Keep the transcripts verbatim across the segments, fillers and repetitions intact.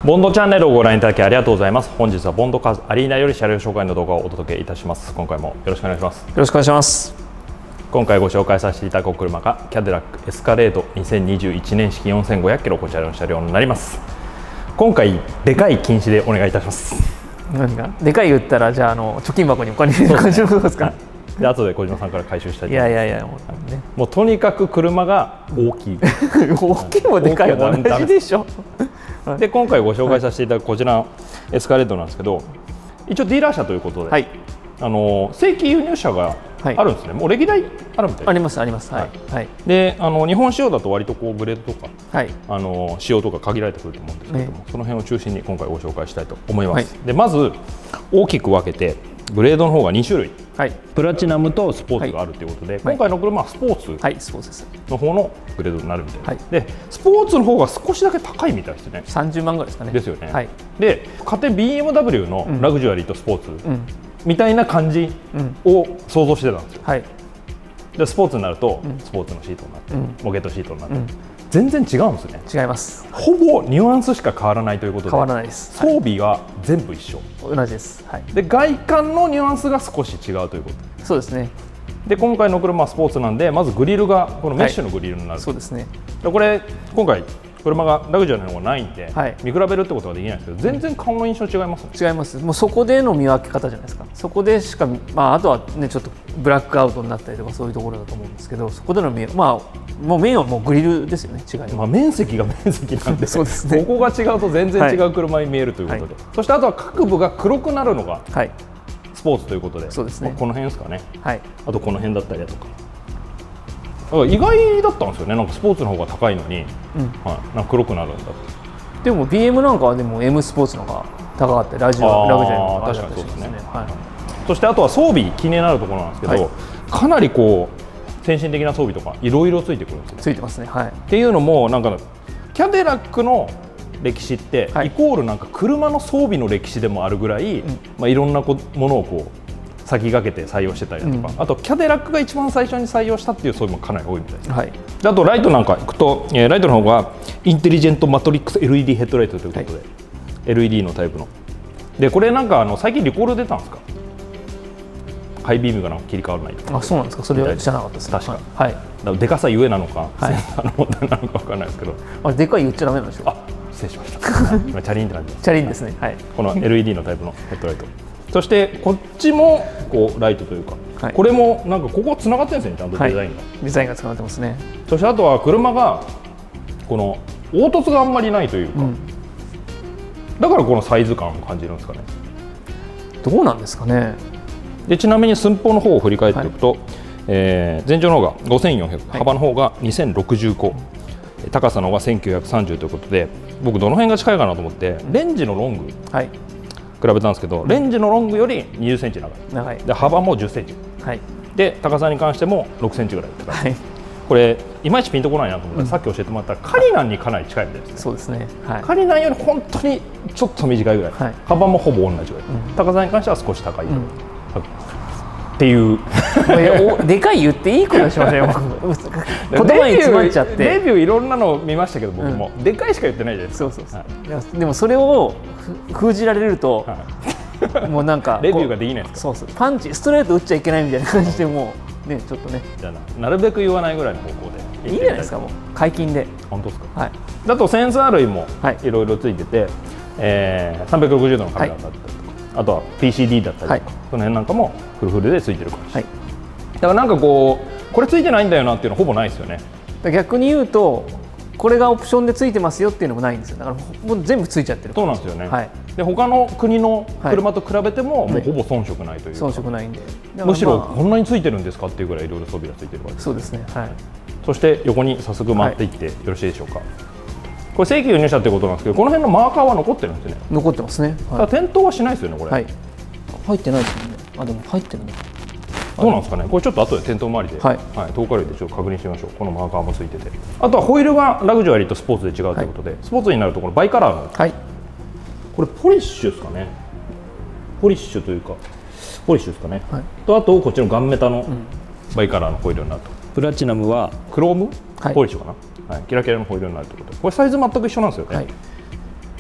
ボンドチャンネルをご覧いただきありがとうございます。本日はボンドカーズアリーナより車両紹介の動画をお届けいたします。今回もよろしくお願いします。 よろしくお願いします。 今回ご紹介させていただくお車がキャデラックエスカレードにせんにじゅういちねん式よんせんごひゃくキロ、こちらの車両になります。今回でかい禁止でお願いいたします。 何がでかい言ったら、じゃあ、あの貯金箱にお金入れる感じのことですか。 で後で小島さんから回収したいとい思います。 やいやいや、もうね、 もうとにかく車が大きい大きいもでかいも同じでしょ。 で今回ご紹介させていただくこちらのエスカレードなんですけど、一応ディーラー車ということで、はい、あの正規輸入車があるんですね、はい、もう歴代あるみたいです。 ありますあります、はい、はい、 であの日本仕様だと割とこうグレードとか、はい、あの仕様とか限られてくると思うんですけども、ね、その辺を中心に今回ご紹介したいと思います。はい、でまず大きく分けてグレードの方がに種類、はい、プラチナムとスポーツがあるということで、はい、今回の車はスポーツの方のグレードになるみたいです。はい、でスポーツの方が少しだけ高いみたいですね。 さんじゅうまんぐらいですかね。ですよね。はい、で家庭 ビーエムダブリュー のラグジュアリーとスポーツ、うん、みたいな感じを想像してたんですよ。はい、でスポーツになると、うん、スポーツのシートになって、うん、モケットシートになって、うん、全然違うんですね。 違います。 ほぼニュアンスしか変わらないということで、 変わらないです。 装備は全部一緒、 はい、同じです。はい、 で外観のニュアンスが少し違うということ。 そうですね。 で今回の車はスポーツなんで、まずグリルがこのメッシュのグリルになる、はい、 そうですね。 でこれ今回車がラグジュアリーの方がないんで、はい、見比べるってことはできないんですけど、全然顔の印象違いますね。 違います。もうそこでの見分け方じゃないですか。そこでしか、まあ、あとはねちょっとブラックアウトになったりとかそういうところだと思うんですけど、そこでの見、まあもうメインはもうグリルですよね。違いは。 まあ面積が面積なんで、そうですね。ここが違うと全然違う車に見えるということで、はい、そしてあとは各部が黒くなるのがスポーツということで、そうですね。この辺ですかね。はい。あとこの辺だったりだとか。意外だったんですよね。なんかスポーツの方が高いのに、うん、はい、なんか黒くなるんだって。 でも ビーエム なんかはでも M スポーツの方が高かったり、ラジオラグジュアリーの方が確かにそうですね。はい、そしてあとは装備、気になるところなんですけど、はい、かなりこう先進的な装備とかいろいろついてくるんですよね。 ついてますね。はい。 っていうのもなんかキャデラックの歴史って、はい、イコールなんか車の装備の歴史でもあるぐらい、うん、まあいろんなこものをこう先駆けて採用してたりだとか、うん、あとキャデラックが一番最初に採用したっていう装備もかなり多いみたいです。はい、であとライトなんかいくと、えー、ライトの方がインテリジェントマトリックス エルイーディー ヘッドライトということで、はい、エルイーディー のタイプので、これなんかあの最近リコール出たんですか。ハイビームがなんか切り替わらないとか。 あ、そうなんですか。それは知らなかったです。 確か、はい、だからでかさゆえなのか、はい、センサーの問題なのかわからないですけど、 あれでかい言っちゃダメなんでしょう。 あ、失礼しました今チャリンってなってます。 チャリンですね。はい、 この エルイーディー のタイプのヘッドライトそしてこっちもこうライトというか、はい、これもなんかここつながってるんですよね、ちゃんとデザインが、はい、デザインがつながってますね。 そしてあとは車がこの凹凸があんまりないというか、うん、だからこのサイズ感を感じるんですかね。 どうなんですかね。 でちなみに寸法の方を振り返っていくと、はい、えー、全長の方がごせんよんひゃく、はい、幅の方がにせんろくじゅうご、高さの方がせんきゅうひゃくさんじゅうということで、僕どの辺が近いかなと思ってレンジのロング、はい、比べたんですけど、レンジのロングよりにじゅっセンチ長い、長いで幅もじゅっセンチ、はい、で高さに関してもろくセンチぐらい高い、はい、これいまいちピンとこないなと思ったら、うん、さっき教えてもらったカリナンにかなり近いみたいですね。そうですね、はい、カリナンより本当にちょっと短いぐらい、はい、幅もほぼ同じぐらい、うん、高さに関しては少し高い、うん、っていうでかい言っていいことしましたよ言葉に詰まっちゃってレビューいろんなの見ましたけど、僕も、うん、でかいしか言ってないじゃないですか。そうそうそう、 はい、でもそれを封じられると、はい、もうなんかレビューができないですか。 そうそう、パンチストレート打っちゃいけないみたいな感じで、もうねちょっとね、 じゃあ な, なるべく言わないぐらいの方向でいいんじゃないですか。もう解禁で。 本当ですか。はい。だとセンサー類もいろいろついてて、はい、えー、さんびゃくろくじゅうどのカメラだったりとか、はい、あとは ピーシーディー だったりとか、はい、その辺なんかもフルフルでついてる感じ、はい、だからなんかこうこれついてないんだよなっていうのはほぼないですよね。 逆に言うとこれがオプションでついてますよっていうのもないんですよ。だからもう全部ついちゃってる。 そうなんですよね。はい、で他の国の車と比べても、はい、もうほぼ遜色ないというか、 遜色ないんで、 むしろこんなについてるんですかっていうぐらいいろいろ装備がついてるわけです。 そうですね。はい。 そして横に早速回っていってよろしいでしょうか。はい、これ正規輸入車ってことなんですけど、この辺のマーカーは残ってるんですね。 残ってますね。 はい、ただ点灯はしないですよね、これ。はい。 入ってないですよね。あ、でも入ってるね。 どうなんですかね。これちょっと後で点灯周りで、はい、はい、灯火類でちょっと確認してみましょう。このマーカーもついてて、あとはホイールがラグジュアリーとスポーツで違うということで、はい、スポーツになるところバイカラーの、はい、これポリッシュですかね。ポリッシュというかポリッシュですかね。はい、とあとこっちのガンメタのバイカラーのホイールになると、プラチナムはクローム、はい、ポリッシュかな、はい、キラキラのホイールになるということで、これサイズ全く一緒なんですよね。はい、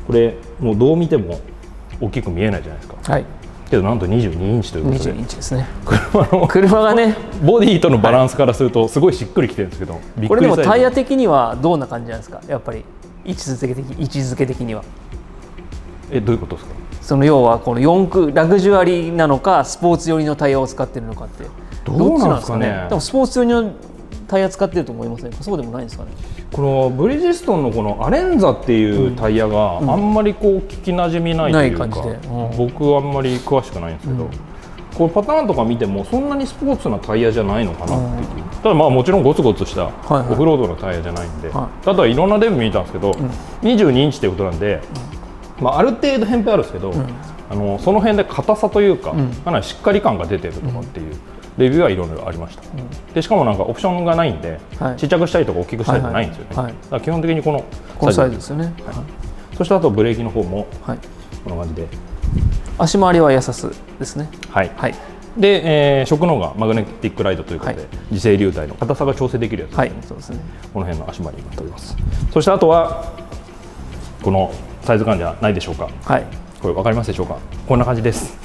これもうどう見ても大きく見えないじゃないですか。 はい。 けどなんとにじゅうにインチということで、 にじゅうにインチですね。 車の車がね、 ボディとのバランスからするとすごいしっくりきてるんですけど、びっこれでもくりサイズ。 タイヤ的にはどんな感じなんですか。やっぱり位置づけ的位置づけ的には。 え、どういうことですか。 その要はこの四駆ラグジュアリーなのかスポーツ寄りのタイヤを使ってるのかって。 どうなんですかね。 でもスポーツ寄りのタイヤ使ってると思いませんか。そうでもないんですかね。 このブリヂストンのこのアレンザっていうタイヤがあんまりこう聞きなじみないというか、 ない感じで、うん、 僕はあんまり詳しくないんですけど、うん、こうパターンとか見てもそんなにスポーツなタイヤじゃないのかなっていう、うん、ただまあもちろんゴツゴツしたオフロードのタイヤじゃないんで、はいはい、あとはいろんなレビュー見たんですけど、うん、にじゅうにインチっていうことなんで、うん、まあ、ある程度偏僻あるんですけど、うん、あのその辺で硬さというか、うん、かなりしっかり感が出てるとかっていう、うん、レビューはいろいろありました、うん、でしかもなんかオプションがないんで、はい、ちっちゃくしたりとか大きくしたりじゃないんですよね、はいはい、だから基本的にこのこのサイズですよね、はい、 そしてあとブレーキの方もこんな感じで、 足回りは優しいですね。 はい、はい、で、えー、食能がマグネティックライトということで、はい、磁性流体の硬さが調整できるやつですね、はい、そうですね。この辺の足回りになっております。そしてあとはこのサイズ感じゃないでしょうか、はい、これ分かりますでしょうか。こんな感じです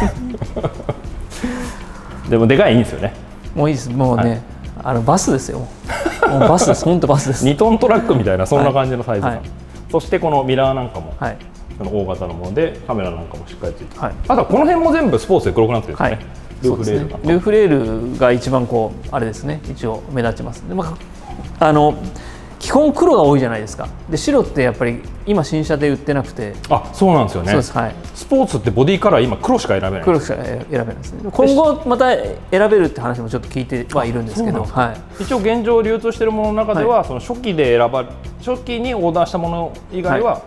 でもでかいいいんですよね。 もういいです。もうね、はい、あのバスですよ。もうバスです。本当バスです。 にトントラックみたいなそんな感じのサイズ感、はいはい、そしてこのミラーなんかも、はい、その大型のものでカメラなんかもしっかりついて、はい、あとはこの辺も全部スポーツで黒くなってるんですね、はい、ルーフレールなんか、ね、 ルーフレールが一番こうあれですね、一応目立ちます。で、まあ、あの基本黒が多いじゃないですか。で白ってやっぱり今新車で売ってなくて。 あ、そうなんですよね。そうです、はい、スポーツってボディカラー今黒しか選べない。 黒しか選べないですね。今後また選べるって話もちょっと聞いてはいるんですけど、はい、 一応現状流通しているものの中では、はい、その初期で選ば初期にオーダーしたもの以外は、はい、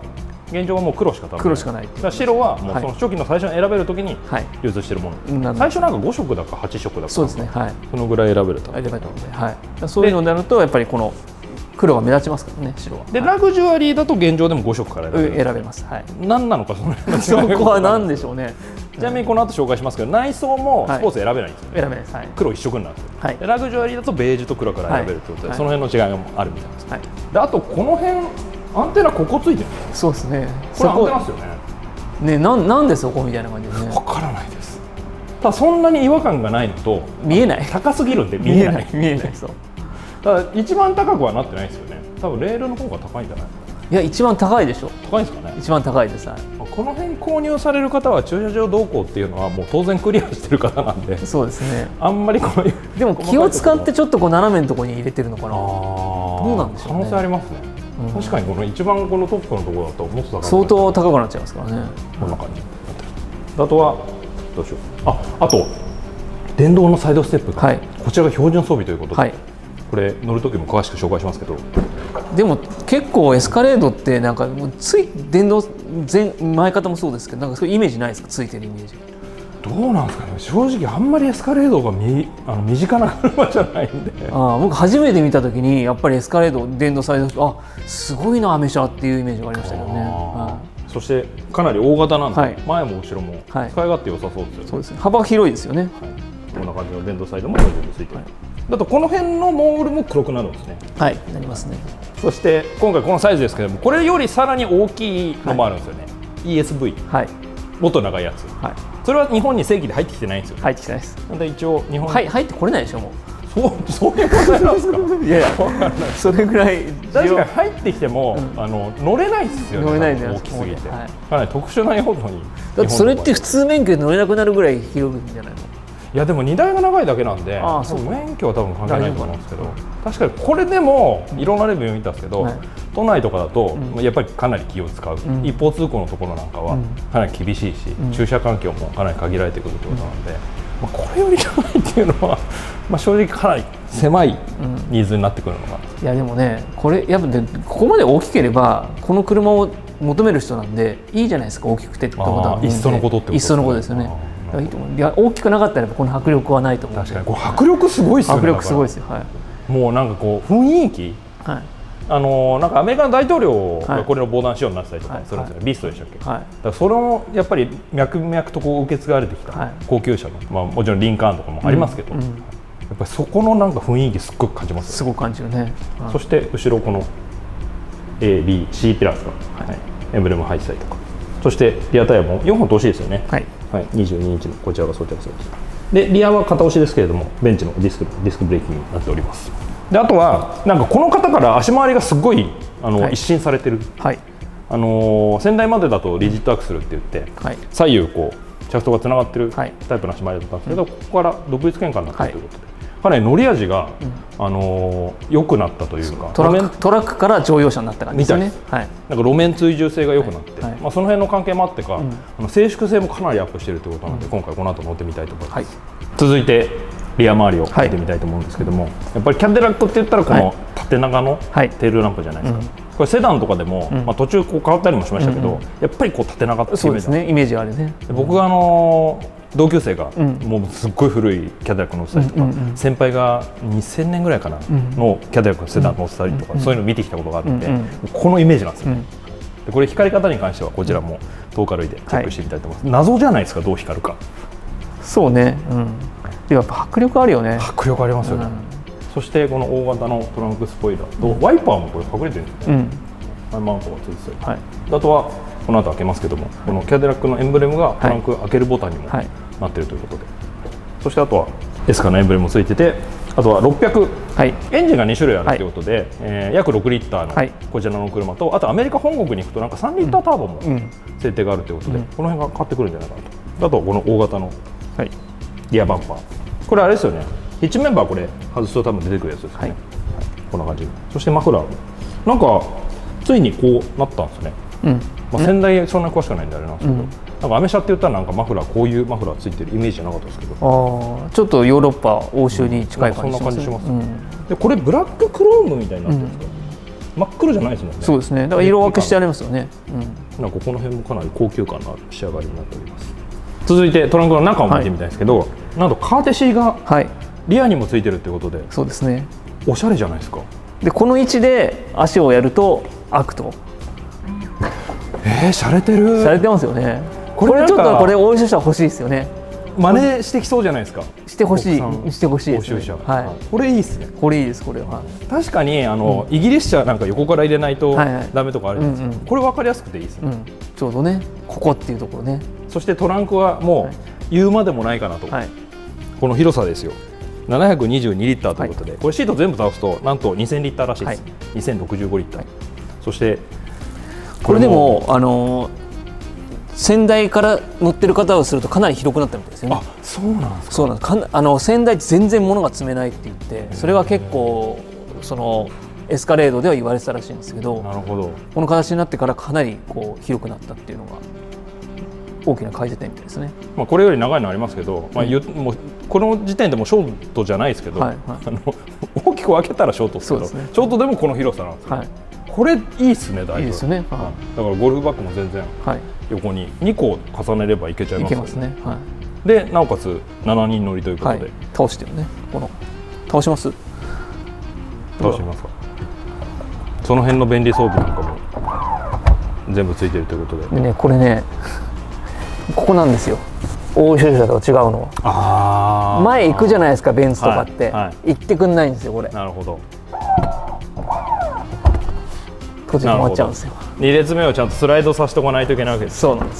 現状はもう黒しか食べない。 黒しかない。 白はもうその初期の最初に選べるときに流通しているもの、はい、最初なんかご色だかはち色だか、 そうですね、はい、 そのぐらい選べると。 選べたので、はい、そういうのになるとやっぱりこの黒が目立ちますからね、白は。 で、はい、ラグジュアリーだと現状でもご色から選べる。 選べます。はい。 何なのかその辺のそこは何でしょうね。 ちなみにこの後紹介しますけど、内装もスポーツ選べないんですよ、ね。 選べないです。はい。 黒一色になるんですよ。はい。ラグジュアリーだとベージュと黒から選べるということで、はい、その辺の違いもあるみたいです。はい。で、あとこの辺アンテナここついてる。 そうですね。 これアンテナですよね。 ね、なんなんでそこみたいな感じでね。 わからないです。ただそんなに違和感がないのと、 見えない。 高すぎるんで見えない。 見えない。そう。 ただ一番高くはなってないですよね。多分レールの方が高いんじゃないですか。 いや、一番高いでしょ。 高いですかね。 一番高いです。はい、 この辺購入される方は駐車場動向っていうのはもう当然クリアしてる方なんで、 そうですね。 あんまりこういうでも気を使ってちょっとこう斜めのところに入れてるのかな。どうなんでしょうね。 可能性ありますね。うん、確かにこの一番このトップのところだともっと高く相当高くなっちゃいますからね。 こんな感じ。あとはどうしよう。あ、あと電動のサイドステップが、はい、こちらが標準装備ということで。はい、これ乗る時も詳しく紹介しますけど、 でも結構エスカレードってなんかつい電動前前方もそうですけど、なんかそういうイメージないですか。ついてるイメージどうなんですかね。正直あんまりエスカレードがみあの身近な車じゃないんで、 あ僕初めて見た時にやっぱりエスカレード電動サイド、あすごいなアメ車っていうイメージがありましたけどね。はい、 そしてかなり大型なんで、はい、前も後ろも使い勝手良さそうですよね。 そうですね。幅広いですよね。はい、 こんな感じの電動サイドも標準についてる。はい、だとこの辺のモールも黒くなるんですね。 はい、なりますね。 そして今回このサイズですけども、これよりさらに大きいのもあるんですよね。はい、イーエスブイ、はい、もっと長いやつ。はい、それは日本に正規で入ってきてないんですよ。 入ってきてないです。 なんで一応日本に、 はい、入ってこれないでしょもう。 そうそういうことなんですか。いやいや、 それぐらい確かに入ってきても、うん、あの乗れないですよね。 乗れないね。 大きすぎて、はい、かなり特殊な用途に。 だってそれって普通免許で乗れなくなるぐらい広いんじゃないの。 いやでも荷台が長いだけなんで、ああそう免許は多分関係ないと思うんですけど、確かにこれでもいろんなレビュー見たんですけど、はい、都内とかだと、うん、やっぱりかなり気を使う、うん、一方通行のところなんかはかなり厳しいし、うん、駐車環境もかなり限られてくるということなんで、うん、まあ、これより長いっていうのは、まあ、正直かなり狭いニーズになってくるのかな、 うん、いやでもね、これやっぱでここまで大きければこの車を求める人なんでいいじゃないですか。大きくてってことは、 いっそのことってことですね。 いっそのことですよね。いいと思う。いや大きくなかったらこの迫力はないと思う。 確かにこれ迫力すごいですよね。 迫力すごいですよ。はい、もうなんかこう雰囲気、はい、あのなんかアメリカの大統領がこれの防弾仕様になってたりとかするんですよね。ビーストでしたっけ。はい、だからそれもやっぱり脈々とこう受け継がれてきた高級車の、まあ、もちろんリンカーンとかもありますけど、うんうん、やっぱりそこのなんか雰囲気すっごく感じますよね。 すごく感じるね。 そして後ろこの エービーシー ピラーですか、はい、 エンブレム入ってたりとか、そしてリアタイヤもよんほん通しですよね。 はい、 はい、にじゅうにインチのこちらが装着されてます。でリアは片押しですけれども、ベンチのディスクディスクブレーキになっております。であとはなんかこの方から足回りがすごいあの、はい、一新されてる、はい、あのー、先代までだとリジットアクセルって言って、はい、左右こうシャフトがつながってるタイプの足回りだったんですけど、はい、ここから独立変換になったということで、はい、かなり乗り味が、うん、あのー、良くなったというか、 トラック、トラックから乗用車になった感じですね。はい、 なんか路面追従性が良くなって、はい、まあ、その辺の関係もあってか、うん、あの静粛性もかなりアップしているということなので、うん、今回この後乗ってみたいと思います。はい、続いてリア周りを見てみたいと思うんですけども、はい、やっぱりキャデラックって言ったらこの縦長のテールランプじゃないですか。はい、これセダンとかでも、うん、まあ、途中こう変わったりもしましたけど、うんうん、やっぱりこう縦長っていうイメージ、 そうですね、イメージがあるね。 僕があのー、同級生が、うん、もうすっごい古いキャデラック乗ってたりとか、うんうんうん、先輩がにせんねんぐらいかな、うん、のキャデラックのセダン乗ってたりとか、うんうん、そういうのを見てきたことがあるんで、うんうん、このイメージなんですよね。うん、でこれ光り方に関してはこちらもトーカルイでチェックしてみたいと思います。はい、謎じゃないですか、どう光るか。そうね、うん、 やっぱ迫力あるよね。 迫力ありますよね。うん、そしてこの大型のトランクスポイラーとワイパーもこれ隠れてるんですよね。うん、マウントがついてたり、はい、あとはこの後開けますけども、このキャデラックのエンブレムがトランク開けるボタンにもなっているということで、はい、そしてあとはエスカのエンブレムもついてて、あとはろっぴゃく、はい、エンジンがに種類あるということで、はい、えー、約ろくリッターのこちらの車と、あとアメリカ本国に行くとなんかさんリッターターボも設定があるということで、うん、この辺が変わってくるんじゃないかなと。あとこの大型のリアバンパー、これあれですよね、ヒッチメンバーこれ外すと多分出てくるやつですよね。はいはい、こんな感じ。そしてマフラーもなんかついにこうなったんですね。うん、まあ先代そんなに詳しくないんであれなんですけど、うん、なんかアメ車って言ったらなんかマフラーこういうマフラーついてるイメージじゃなかったですけど、 あちょっとヨーロッパ欧州に近い感じしますね。 そんな感じします。うん、でこれブラッククロームみたいになってるんですか。うん、真っ黒じゃないですもんね。 そうですね。だから色分けしてありますよね。 うん、なんかここの辺もかなり高級感のある仕上がりになっております。続いてトランクの中を見てみたいんですけど、はい、なんとカーテシーがリアにもついてるってことで、はい、そうですね。おしゃれじゃないですか。でこの位置で足をやると開くと。えー、洒落てる。洒落てますよね。これちょっとこれ欧州車欲しいですよね。真似してきそうじゃないですか。してほしい、してほしいですね。はい。これいいですね。これいいです。これは。確かにあの、うん、イギリス車なんか横から入れないとダメとかあるじゃないですか。これ分かりやすくていいですね。うん、ちょうどね、ここっていうところね。そしてトランクはもう言うまでもないかなと。はい、この広さですよ。ななひゃくにじゅうにリッターということで、はい、これシート全部倒すとなんとにせんリッターらしいです。はい、にせんろくじゅうごリッター。はい、そしてこれでもあの先代から乗ってる方をするとかなり広くなったみたいですよね。あ、そうなんですか。そうなんです。かあの先代全然物が積めないって言って、それは結構そのエスカレードでは言われてたらしいんですけど、なるほど。この形になってからかなりこう広くなったっていうのが大きな改善点みたいですね。まあこれより長いのありますけど、まあゆもうこの時点でもショートじゃないですけど、はいはい、あの大きく分けたらショートですけど、ですね、ショートでもこの広さなんですよ。はい、これいいっすね、だいぶ。いいですね。はい、だからゴルフバッグも全然横ににこ重ねればいけちゃいますよね。いけますね。はい、でなおかつしちにん乗りということで、はい、倒してるね。この倒します。倒しますか。その辺の便利装備なんかも全部ついてるということで。でね、これね、ここなんですよ。欧州車と違うのは。あ前行くじゃないですか、ベンツとかって、はいはい、行ってくんないんですよ、これ。なるほど。閉じてもらっちゃうんですよ。に列目をちゃんとスライドさせておかないといけないわけです。そうなんです。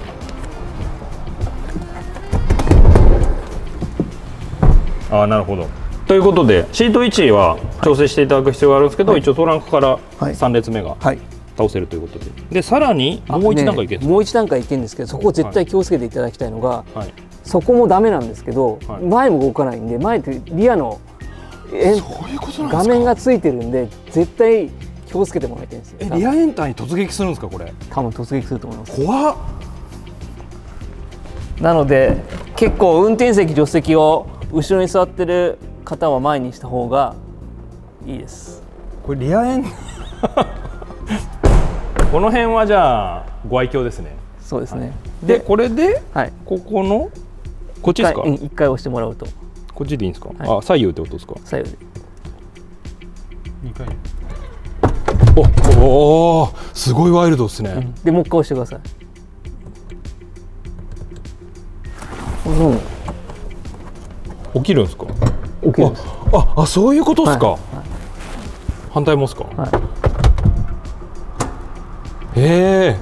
ああ、なるほど。ということでシート位置は調整していただく必要があるんですけど、はい、一応トランクからさん列目が倒せるということで、でさらにもう一段階いけるんですか。もう一段階いけるんですけど、そこを絶対気をつけていただきたいのが、はい、そこもダメなんですけど、はい、前も動かないんで、前ってリアのえ画面がついてるんで絶対気をつけてもらいたいんですよ。え、リアエンターに突撃するんですか、これ。多分突撃すると思います。怖っ。なので結構運転席助手席を後ろに座ってる方は前にした方がいいです。これリアエンこの辺はじゃあご愛嬌ですね。そうですね。はい、でこれで、はい、ここのこっちですか。一回押してもらうと。こっちでいいんですか。はい、あ、左右ってことですか。左右で。にかい。おお、すごいワイルドですね。うん、でもう一回押してください。うん、起きるんですか。起きるんです。ああ、そういうことですか。はいはい、反対もですか。はい、ええ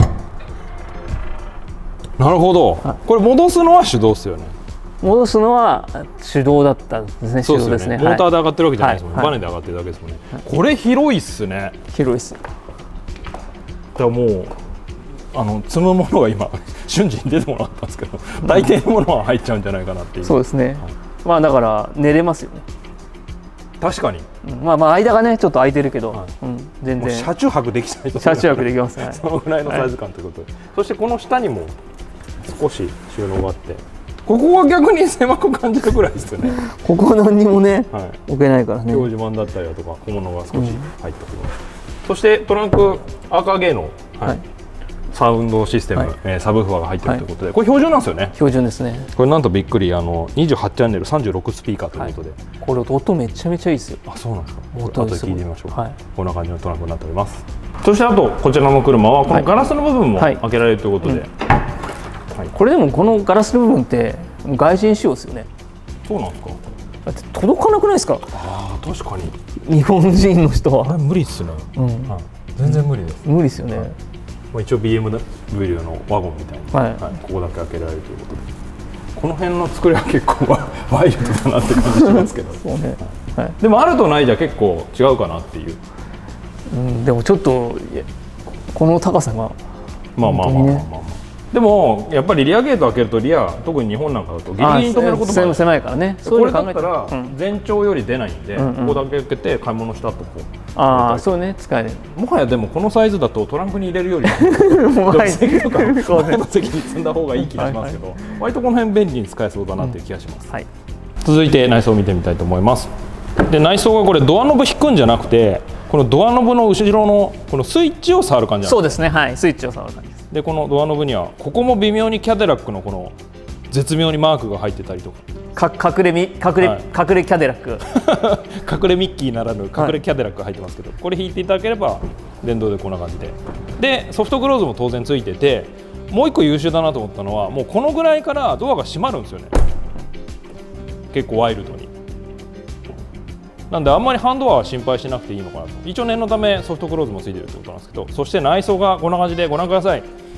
ー、なるほど、はい、これ戻すのは手動ですよね。 戻すのは手動だったんですね。 そうですね。ですね、モーターで上がってるわけじゃないですもんね、はい、バネで上がってるだけですもんね、はい、これ広いっすね。 広いっす。 だからもうあの積むものが今瞬時に出てもらったんですけど、大抵のものは入っちゃうんじゃないかなっていう。 そうですね、はい、まあだから寝れますよね。 確かに、 うん、まあまあ間がねちょっと空いてるけど、はい、うん、全然車中泊できないと。 車中泊できますね。 そのぐらいのサイズ感ということで、はい、そしてこの下にも少し収納があって、ここは逆に狭く感じるぐらいですよね。 ここは何にもね、はい、置けないからね。 表示板だったりだとか小物が少し入ったところ、うん、そしてトランク赤ゲーの、はいはい、サウンドシステム、はい、えー、サブウーファーが入っているということで、はい、これ標準なんですよね。 標準ですね。 これなんとびっくり、あのにじゅうはちチャンネルさんじゅうろくスピーカーということで、はい、 これ音めちゃめちゃいいですよ。 あ、そうなんですか。後で聞いてみましょう。はい、こんな感じのトランクになっております。そしてあとこちらの車はこのガラスの部分も開けられるということで、はいはい、これでもこのガラスの部分って外人仕様ですよね。そうなんですか。だって届かなくないですか。 ああ、確かに日本人の人は無理っすね、うん、はい、全然無理です。 無理ですよね、 はい、一応 ビーエムダブリュー のワゴンみたいに、はいはい、ここだけ開けられるということで、この辺の作りは結構ワイルドだなって感じしますけどそうね、はい、でもあるとないじゃ結構違うかなっていう、 うん、でもちょっとこの高さがまあまあまあまあまあ、まあ、でもやっぱりリアゲート開けるとリア、特に日本なんかだとギリギリに止めることもある。 狭いからね。 これだったら全長より出ないんで、うん、ここだけ開けて買い物した後こう、 ああ、そうね、使える。 もはやでもこのサイズだとトランクに入れるより前席とか前の席に積んだ方がいい気がしますけど、はいはい、割とこの辺便利に使えそうだなっていう気がします、うん、はい、続いて内装を見てみたいと思います。で内装がこれドアノブ引くんじゃなくて、このドアノブの後ろのこのスイッチを触る感じなんですか。 そうですね、はい、スイッチを触る感じです。 でこのドアノブにはここも微妙にキャデラックのこの絶妙にマークが入ってたりとか、か隠れみ隠れ、はい、隠れキャデラック隠れミッキーならぬ隠れキャデラックが入ってますけど、はい、これ引いていただければ電動でこんな感じで、でソフトクローズも当然ついてて、もう一個優秀だなと思ったのは、もうこのぐらいからドアが閉まるんですよね、結構ワイルドに。なんであんまりハンドアは心配しなくていいのかなと。一応念のためソフトクローズもついてるってことなんですけど、そして内装がこんな感じでご覧ください。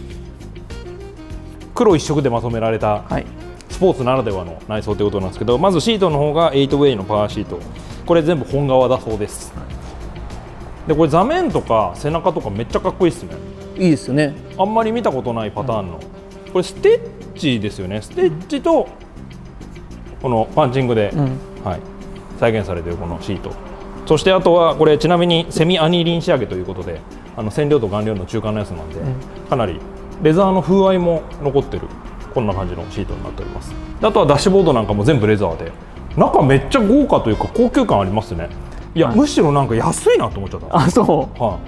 黒一色でまとめられたスポーツならではの内装ということなんですけど、まずシートの方がエイトウェイのパワーシート、これ全部本革だそうです。でこれ座面とか背中とかめっちゃかっこいいですね。 いいですよね。 あんまり見たことないパターンの、うん、これステッチですよね。ステッチとこのパンチングで、うん、はい、再現されているこのシート、そしてあとはこれちなみにセミアニーリン仕上げということで、あの染料と顔料の中間のやつなんで、うん、かなりレザーの風合いも残ってるこんな感じのシートになっております。あとはダッシュボードなんかも全部レザーで、中めっちゃ豪華というか高級感ありますね。いや、はい、むしろなんか安いなと思っちゃった。 あ、そう、 はい、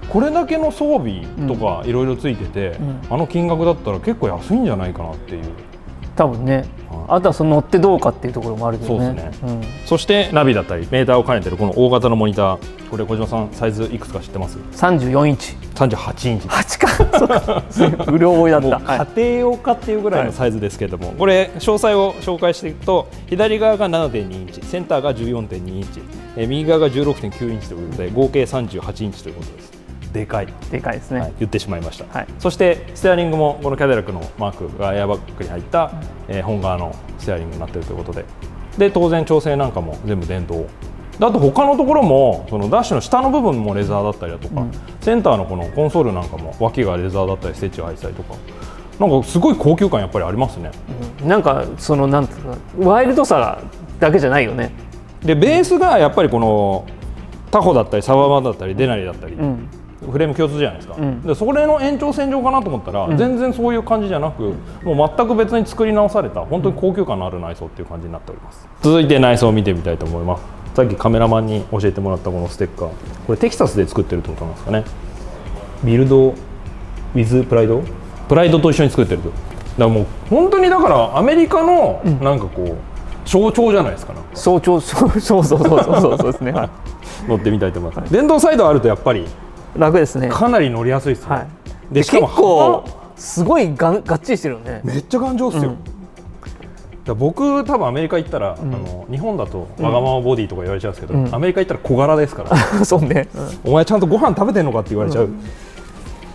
これだけの装備とかいろいろついてて、うん、あの金額だったら結構安いんじゃないかなっていう。 多分ね、あとはその乗ってどうかっていうところもあるけどね。そうですね、うん、 そしてナビだったりメーターを兼ねてるこの大型のモニター、これ小島さんサイズいくつか知ってます？ さんじゅうよんインチ、 さんじゅうはちインチ、 はちかうろ覚えだった。 もう家庭用かっていうぐらいのサイズですけれども、はい、これ詳細を紹介していくと、左側が ななてんにインチ、センターが じゅうよんてんにインチ、え右側が じゅうろくてんきゅうインチということで合計さんじゅうはちインチということです。でかい、 でかいですね、はい、 言ってしまいました、はい、そしてステアリングもこのキャデラックのマークがエアバッグに入った、うん、えー、本革のステアリングになっているということで、で当然調整なんかも全部電動で、あと他のところもそのダッシュの下の部分もレザーだったりだとか、うん、センターのこのコンソールなんかも脇がレザーだったりステッチが入ってたりとか、なんかすごい高級感やっぱりありますね、 うん、なんかそのなんていうかワイルドさだけじゃないよね。 でベースがやっぱりこのタホだったりサバーバーだったりデナリだったり、うん、フレーム共通じゃないですか、うん、でそれの延長線上かなと思ったら、うん、全然そういう感じじゃなく、もう全く別に作り直された本当に高級感のある内装っていう感じになっております。続いて内装を見てみたいと思います。さっきカメラマンに教えてもらったこのステッカー、これテキサスで作ってるってことなんですかね。ビルドウィズプライドプライドと一緒に作ってると。だからもう本当にだからアメリカのなんかこう、うん、象徴じゃないですか。 象徴、そうそうそうそうそうそうですね乗ってみたいと思います、はい、電動サイドあるとやっぱり楽ですね。 かなり乗りやすいですね、はい、 でしかも結構すごいががっちりしてるよね。 めっちゃ頑丈っすよ、うん、だ僕多分アメリカ行ったら、うん、あの日本だとわがままボディとか言われちゃうんですけど、うん、アメリカ行ったら小柄ですから、 そうね、 うん、お前ちゃんとご飯食べてんのかって言われちゃう、うん、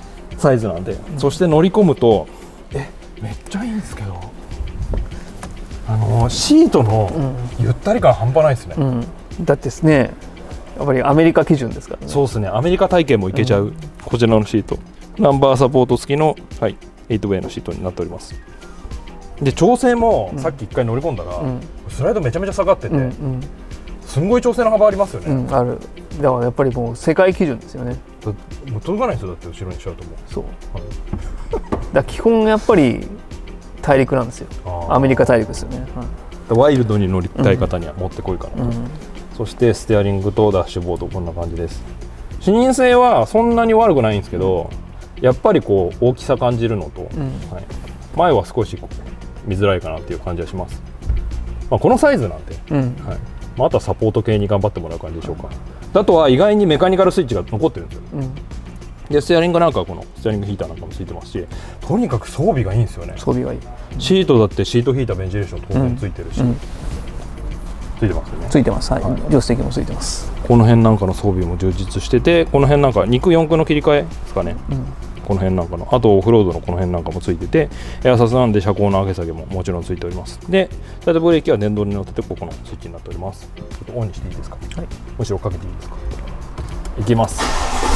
サイズなんで、うん、そして乗り込むとえめっちゃいいんですけど、あのシートのゆったり感半端ないですね、うんうん、だってですねやっぱりアメリカ基準ですからね。 そうですね、アメリカ体験もいけちゃう、うん、こちらのシート、ナンバーサポート付きの、はい、エイトウェイのシートになっております。で調整も、うん、さっきいっかい乗り込んだら、うん、スライドめちゃめちゃ下がってて、うんうん、すんごい調整の幅ありますよね、 うん、ある。だからやっぱりもう世界基準ですよね。 だもう届かないですよ、だって後ろにしちゃうともう。 そう、はい、だ基本やっぱり大陸なんですよ。アメリカ大陸ですよね、はい、 ワイルドに乗りたい方にはもってこいかなと、うんうん、そしてステアリングとダッシュボードこんな感じです。視認性はそんなに悪くないんですけど、やっぱりこう大きさ感じるのと、うんはい、前は少しこう見づらいかなっていう感じはします。まあ、このサイズなんで、うんはいまあ、あとはサポート系に頑張ってもらう感じでしょうか。あとは意外にメカニカルスイッチが残ってるんですよ、うん、でステアリングなんかはこのステアリングヒーターなんかもついてますし、とにかく装備がいいんですよね。 装備がいい。 シートだってシートヒーターベンチレーション当然ついてるし、うんうん、ついてますよね。 ついてます、はい、はい、助手席もついてます。 この辺なんかの装備も充実してて、この辺なんか肉よん駆の切り替えですかね、うん、この辺なんかの、あとオフロードのこの辺なんかもついてて、エアサスなんで車高の上げ下げももちろんついております。でサイドブレーキは電動に乗っててここのスイッチになっております。ちょっとオンにしていいですか、はい、むしろかけていいですか。いきます。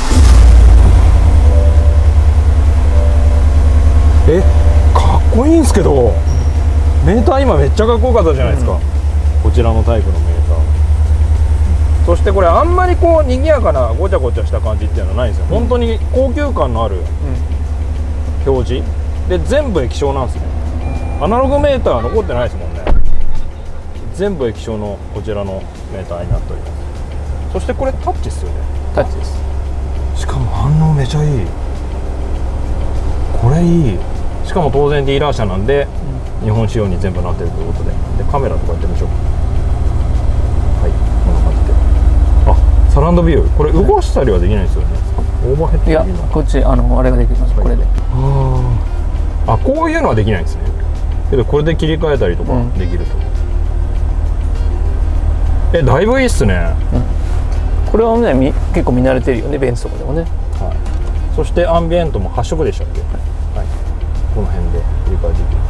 えかっこいいんですけど、メーター今めっちゃかっこよかったじゃないですか、うん、こちらのタイプのメーター、うん、そしてこれあんまりこう賑やかなごちゃごちゃした感じっていうのはないんですよ、うん、本当に高級感のある表示で全部液晶なんですね。アナログメーターは残ってないですもんね。全部液晶のこちらのメーターになっております。そしてこれタッチですよね。 タッチです。 しかも反応めちゃいい。これいい。しかも当然ディーラー車なんで、うん、日本仕様に全部なってるということで、でカメラとかやってみましょうか。はい、こんな感じで。あ、サラウンドビュー、これ動かしたりはできないんですよね。オーバーヘッド。 いや、こっちあのあれができます。これで。 ああ、こういうのはできないんですね。けどこれで切り替えたりとかできると。うん、え、だいぶいいっすね。うん、 これはね、結構見慣れてるよね、ベンツとかでもね。はい。 そしてアンビエントもはっ色でしたっけ。はい。はい、この辺で切り替えていきます。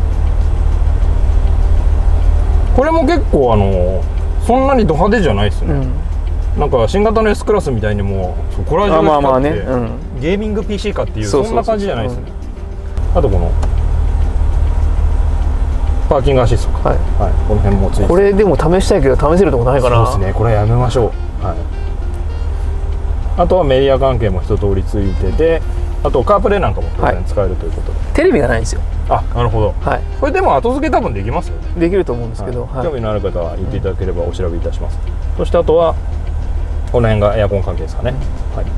これも結構あのそんなにド派手じゃないですね。うん、なんか新型の S クラスみたいにもうコラージュが光って、うん、ゲーミング ピーシー かっていうそんな感じじゃないですね。あとこのパーキングアシストか、はいはい、この辺もついて、 これでも試したいけど試せるとこないかな。 そうですね、これやめましょう。はい、あとはメディア関係も一通りついてて、あとカープレイなんかも当然使えるということで、はい、 テレビがないんですよ。 あ、なるほど、はい、これでも後付け多分できますよね。 できると思うんですけど、 はい、興味のある方は言っていただければお調べいたします。うん、そしてあとはこの辺がエアコン関係ですかね。うん、はい、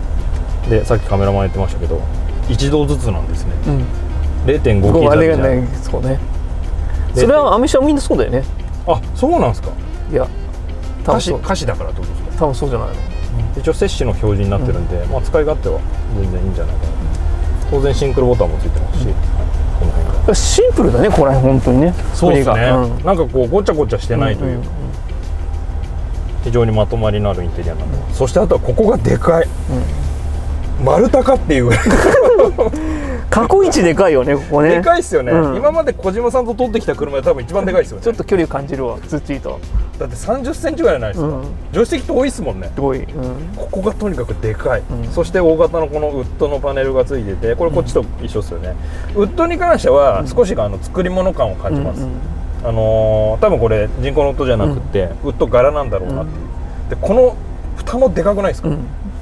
でさっきカメラマン言ってましたけどいちどずつなんですね。うん、れいてんご キーだけじゃない。 そうね。それはアメ車みんなそうだよね。 あ、そうなんですか。 いや、 歌詞歌詞だからってことですか。 多分そうじゃないの。 うん、一応摂氏の表示になってるんで、うん、まあ使い勝手は全然いいんじゃないかな。当然シンクロボタンもついてますし、うん、はい、この辺がシンプルだね、これ本当にね。 そうですね。うん、なんかこうごちゃごちゃしてないというか、非常にまとまりのあるインテリアになってます。うん、そしてあとはここがでかい。うん、丸太かっていうぐらい。 過去一でかいよね、ここね。 でかいっすよね。うん、今まで小島さんと撮ってきた車で多分一番でかいっすよね。 ちょっと距離を感じるわ、ツッチーと。 だってさんじゅっセンチぐらいないですか。うん、助手席遠いっすもんね。 遠い。うん、 ここがとにかくでかい。うん、そして大型のこのウッドのパネルがついてて、これこっちと一緒ですよね。うん、ウッドに関しては少しあの作り物感を感じます。うんうん、あのー、多分これ人工のウッドじゃなくて、うん、ウッド柄なんだろうなっていう。うん、でこの蓋もでかくないですか。うん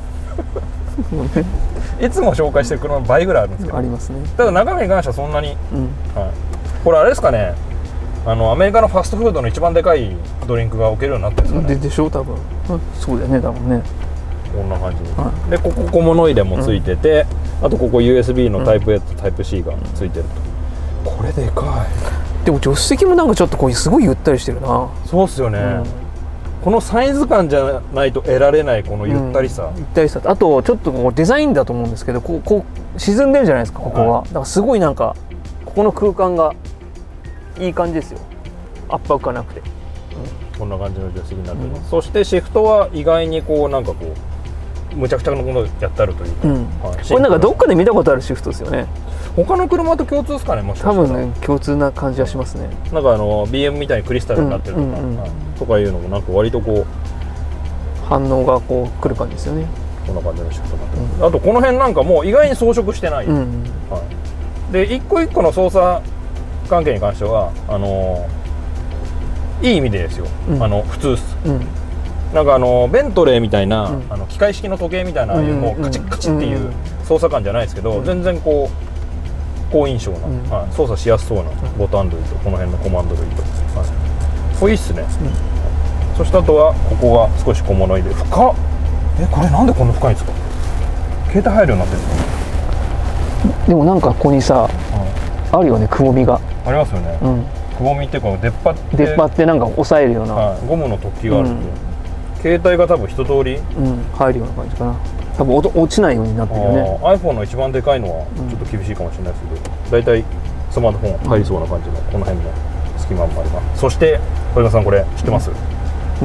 いつも紹介してる車の倍ぐらいあるんですけど、 ありますね。 ただ中身に関してはそんなに、うん、はい、これあれですかね、あのアメリカのファストフードの一番でかいドリンクが置けるようになってるんですかね。 で, でしょう多分、うん、そうだよね多分ね。 こんな感じで、はい、でここ小物入れもついてて、うん、あとここ ユーエスビー のタイプ A とタイプ C がついてると、うん、これでかい。 でも助手席もなんかちょっとこうすごいゆったりしてるな。 そうっすよね。うん、このサイズ感じゃないと得られないこのゆったりさ、 うん、ゆったりさ、あとちょっとこうデザインだと思うんですけど、こうこう沈んでるじゃないですか、ここは。はい、だからすごいなんかここの空間がいい感じですよ、圧迫がなくて。うん、 こんな感じの助手席になってます。うん、そしてシフトは意外にこうなんかこうむちゃくちゃなものやってあるというか、 うんはい、これなんかどっかで見たことあるシフトですよね。 他の車と共通ですかね、もしかしたら。 多分ね共通な感じはしますね。 なんかあの ビーエム みたいにクリスタルになってるとか、うんうんうん、とかいうのもなんか割とこう反応がこう来る感じですよね。 こんな感じのシフトになってます、うん、あとこの辺なんかもう意外に装飾してない、うんうんはい、で一個一個の操作関係に関してはあのー、いい意味でですよ、うん、あの普通っす、うん、なんかあのベントレーみたいな、うん、あの機械式の時計みたいな、うん、もうカチッカチッっていう操作感じゃないですけど、うん、全然こう好印象な、うんはい、操作しやすそうなボタン類とこの辺のコマンド類と、はい、これいいっすね、うん、そしてあとはここが少し小物入れ深っ。えこれなんでこんな深いんですか。携帯入るようになってるんですか。 でもなんかここにさ、うん、あるよね、くぼみがありますよね、うん、くぼみっていうか出っ張って出っ張ってなんか押さえるような、 はい、ゴムの突起があるんで、うん、携帯が多分一通り、 うん、入るような感じかな。多分落ちないようになってるよね。 iPhone の一番でかいのはちょっと厳しいかもしれないですけど、うん、だいたいスマートフォン入りそうな感じのこの辺の隙間もあります。そして小山さんこれ知ってます、うん、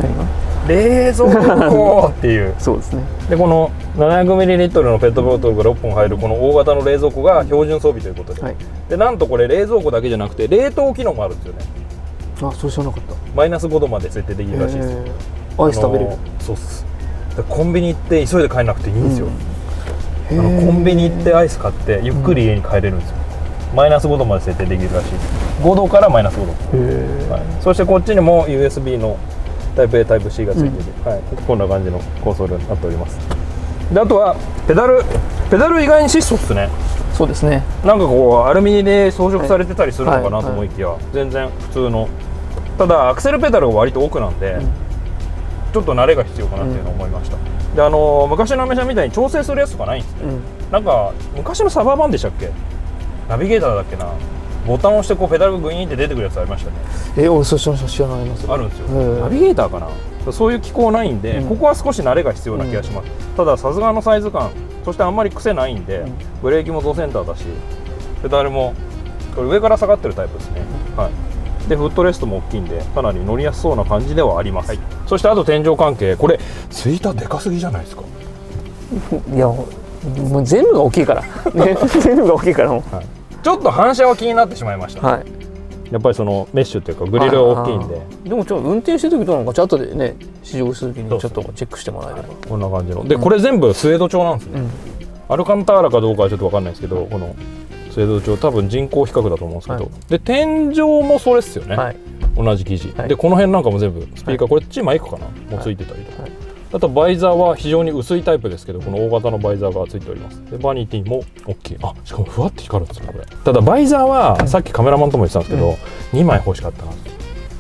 何が冷蔵庫っていうそうですね。 でこの ななひゃくミリリットル のペットボトルがろっぽん入るこの大型の冷蔵庫が標準装備ということで、はい、でなんとこれ冷蔵庫だけじゃなくて冷凍機能もあるんですよね。 あ、それ知らなかった。 マイナスごどまで設定できるらしいですよ。 アイス食べれる。 そうっす。コンビニ行って急いで帰らなくていいんですよ、うん、あのコンビニ行ってアイス買ってゆっくり家に帰れるんですよ、うん、マイナスごどまで設定できるらしいです。ごどからマイナスごど、はい、そしてこっちにも ユーエスビー のタイプ A タイプ C がついてて、うんはい、こんな感じのコンソールになっております。であとはペダルペダル意外に質素っすね。 そうですね。 なんかこうアルミで装飾されてたりするのかなと思いきや、はいはいはい、全然普通の。ただアクセルペダルが割と奥なんで、うん、ちょっと慣れが必要かなっていうのを思いました、うん、であの昔のアメ車みたいに調整するやつとかないんですね、うん、なんか昔のサバーバンでしたっけ、ナビゲーターだっけな、ボタンを押してこうペダルがグイーンって出てくるやつありましたね。 え俺そ知らないます。 あるんですよ。ナビゲーターかな、そういう機構ないんで、うん、ここは少し慣れが必要な気がします、うん、たださすがのサイズ感、そしてあんまり癖ないんで、うん、ブレーキもドセンターだしペダルもこれ上から下がってるタイプですね、うんはいでフットレストも大きいんでかなり乗りやすそうな感じではあります、はい、そしてあと天井関係、これツイーターでかすぎじゃないですか。 いやもう全部が大きいから、ね、全部が大きいからもう、はい、 ちょっと反射は気になってしまいました、はい、やっぱりそのメッシュっていうかグリルが大きいんで。 でもちょっと運転してる時となんかちょっとでね試乗する時にちょっとチェックしてもらえれば、はい、 こんな感じので、うん、これ全部スウェード調なんですね、うん、アルカンターラかどうかはちょっと分かんないですけど、このスウェード調多分人工比較だと思うんですけど、はい、で天井もそれっすよね、はい、同じ生地、はい、でこの辺なんかも全部スピーカー、はい、これっちマイクかな、もうついてたりとか、はい、あとバイザーは非常に薄いタイプですけどこの大型のバイザーがついております。でバニティも大きい、あしかもふわって光るんですよこれ。ただバイザーはさっきカメラマンとも言ってたんですけど、うん、にまい欲しかったなって、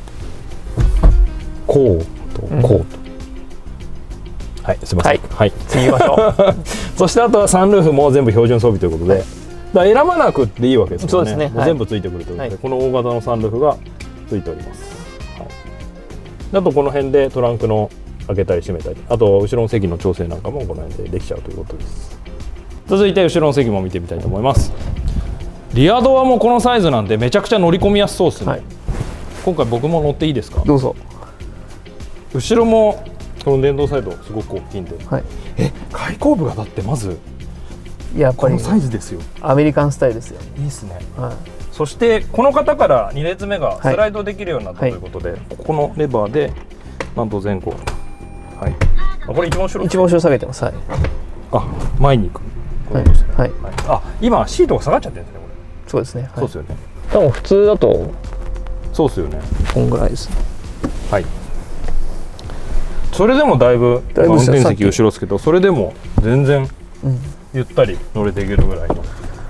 こうとこうと、うん、はいすいません、はい、はい、 次行きましょうそしてあとはサンルーフも全部標準装備ということで、はい、だ選ばなくていいわけですよね。 そうですね、はい、 全部ついてくるということで、はい、この大型のサンルーフがついております、はい、あとこの辺でトランクの開けたり閉めたり、あと後ろの席の調整なんかもこの辺でできちゃうということです。続いて後ろの席も見てみたいと思います。リアドアもこのサイズなんでめちゃくちゃ乗り込みやすそうですね、はい、今回僕も乗っていいですか。 どうぞ。 後ろもこの電動サイドすごく大きいんで、はい、え開口部がだってまずやっぱりこのサイズですよ。 アメリカンスタイルですよ。 いいですね、はい、そしてこの方からに列目がスライドできるようになったということで、はい、ここのレバーでなんと前後、はい、あこれ一番後ろ一番後ろ下げてます、はい、 あ前に行く、 はいはい、 あ今シートが下がっちゃってるんですねこれ。 そうですね、はい、 そうですよね。 多分普通だとそうですよね、 こんぐらいです。 はい、それでもだいぶ運転席後ろですけど、それでも全然ゆったり乗れていけるぐらいの、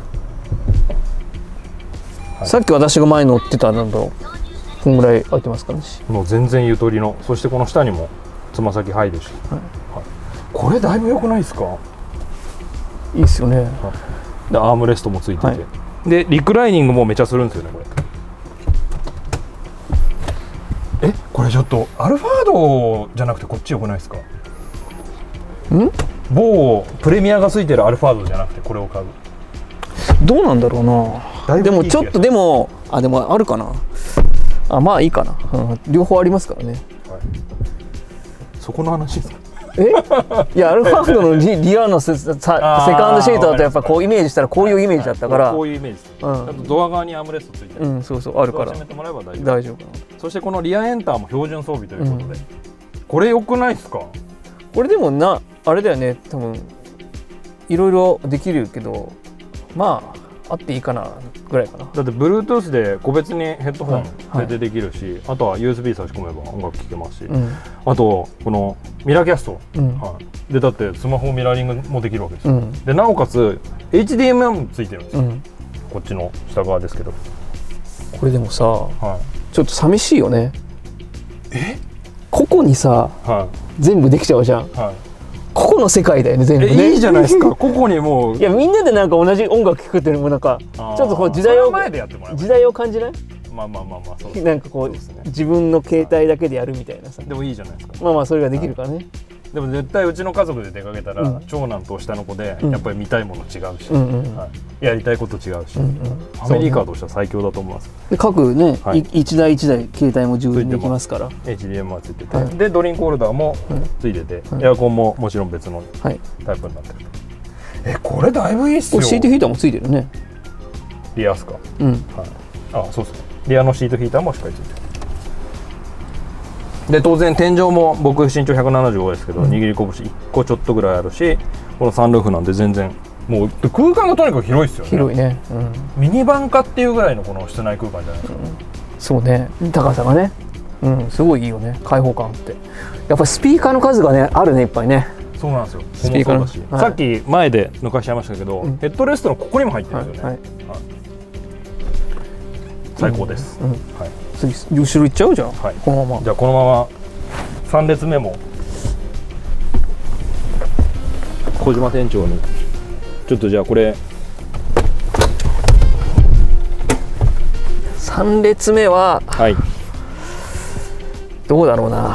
はい、さっき私が前乗ってたのとこんぐらい空いてますからね。 もう全然ゆとりの、そしてこの下にもつま先入るし、はいはい、これだいぶ良くないですか。 いいですよね、はい、 でアームレストもついてて、はい、でリクライニングもめちゃするんですよねこれ。えこれちょっとアルファードじゃなくてこっち良くないですか。ん某プレミアがついてるアルファードじゃなくてこれを買う。 どうなんだろうな。でもちょっとでもあでもあるかなあまあいいかな、うん、両方ありますからね、はい、 そこの話ですかえいやアルファードの リ, リアのセセカンドシートだとやっぱこうイメージしたらこういうイメージだったから、 こういうイメージです、 うん、 あとドア側にアームレストついてる、 うん、そうそうあるから閉めてもらえば大丈夫大丈夫かな。 そしてこのリアエンターも標準装備ということで、うん、これ良くないですか？ これでもなあれだよね、多分いろいろできるけどまああっていいかなぐらいかな。 だって Bluetooth で個別にヘッドホン設定できるし、はいはい、あとは ユーエスビー 差し込めば音楽聴けますし、うん、あとこのミラーキャスト、うんはい、でだってスマホミラーリングもできるわけですよ、うん、でなおかつ エイチディーエムアイ もついてるんですよ、うん、こっちの下側ですけど。 これでもさ、はい、ちょっと寂しいよね。 え個々にさ、はい、全部できちゃうじゃん、はい、個々の世界だよね全部ね。 いいじゃないですか個々にもういやみんなでなんか同じ音楽聴くっていうのもなんかちょっとこう時代を時代を感じない？まあまあまあまあそうですね。なんかこう、ね、自分の携帯だけでやるみたいなさ。 でもいいじゃないですか。 まあまあそれができるからね、はい、 でも絶対うちの家族で出かけたら、うん、長男と下の子でやっぱり見たいもの違うし、うんうんはい、やりたいこと違うし、うんうん、ファミリーカーとしては最強だと思います。 で各ね、はい、一台一台携帯も充電できますからエイチディーエムアイ ついてて、はい、でドリンクホルダーもついてて、はい、エアコンももちろん別のタイプになってる、はい、えこれだいぶいいっすよ。 シートヒーターもついてるね。 リアっすか？うん、はい、あそうですね。リアのシートヒーターもしっかりついてる。で当然天井も僕身長ひゃくななじゅうごですけど、うん、握り拳いっこちょっとぐらいあるし、このサンルーフなんで全然もう空間がとにかく広いですよね。 広いね、うん、 ミニバンかっていうぐらいのこの室内空間じゃないですか、うん、 そうね高さがね、うん、すごいいいよね開放感あって。やっぱりスピーカーの数がねあるねいっぱいね。 そうなんですよ。スピーカーだし、はい、さっき前で抜かしちゃいましたけど、うん、ヘッドレストのここにも入ってるんですよね、はいはいはい、最高です、うんうんはい、 次後ろ行っちゃうじゃん、はい、このまま。 じゃあこのままさん列目も小島店長にちょっとじゃあこれさん列目は、はい、どうだろうな。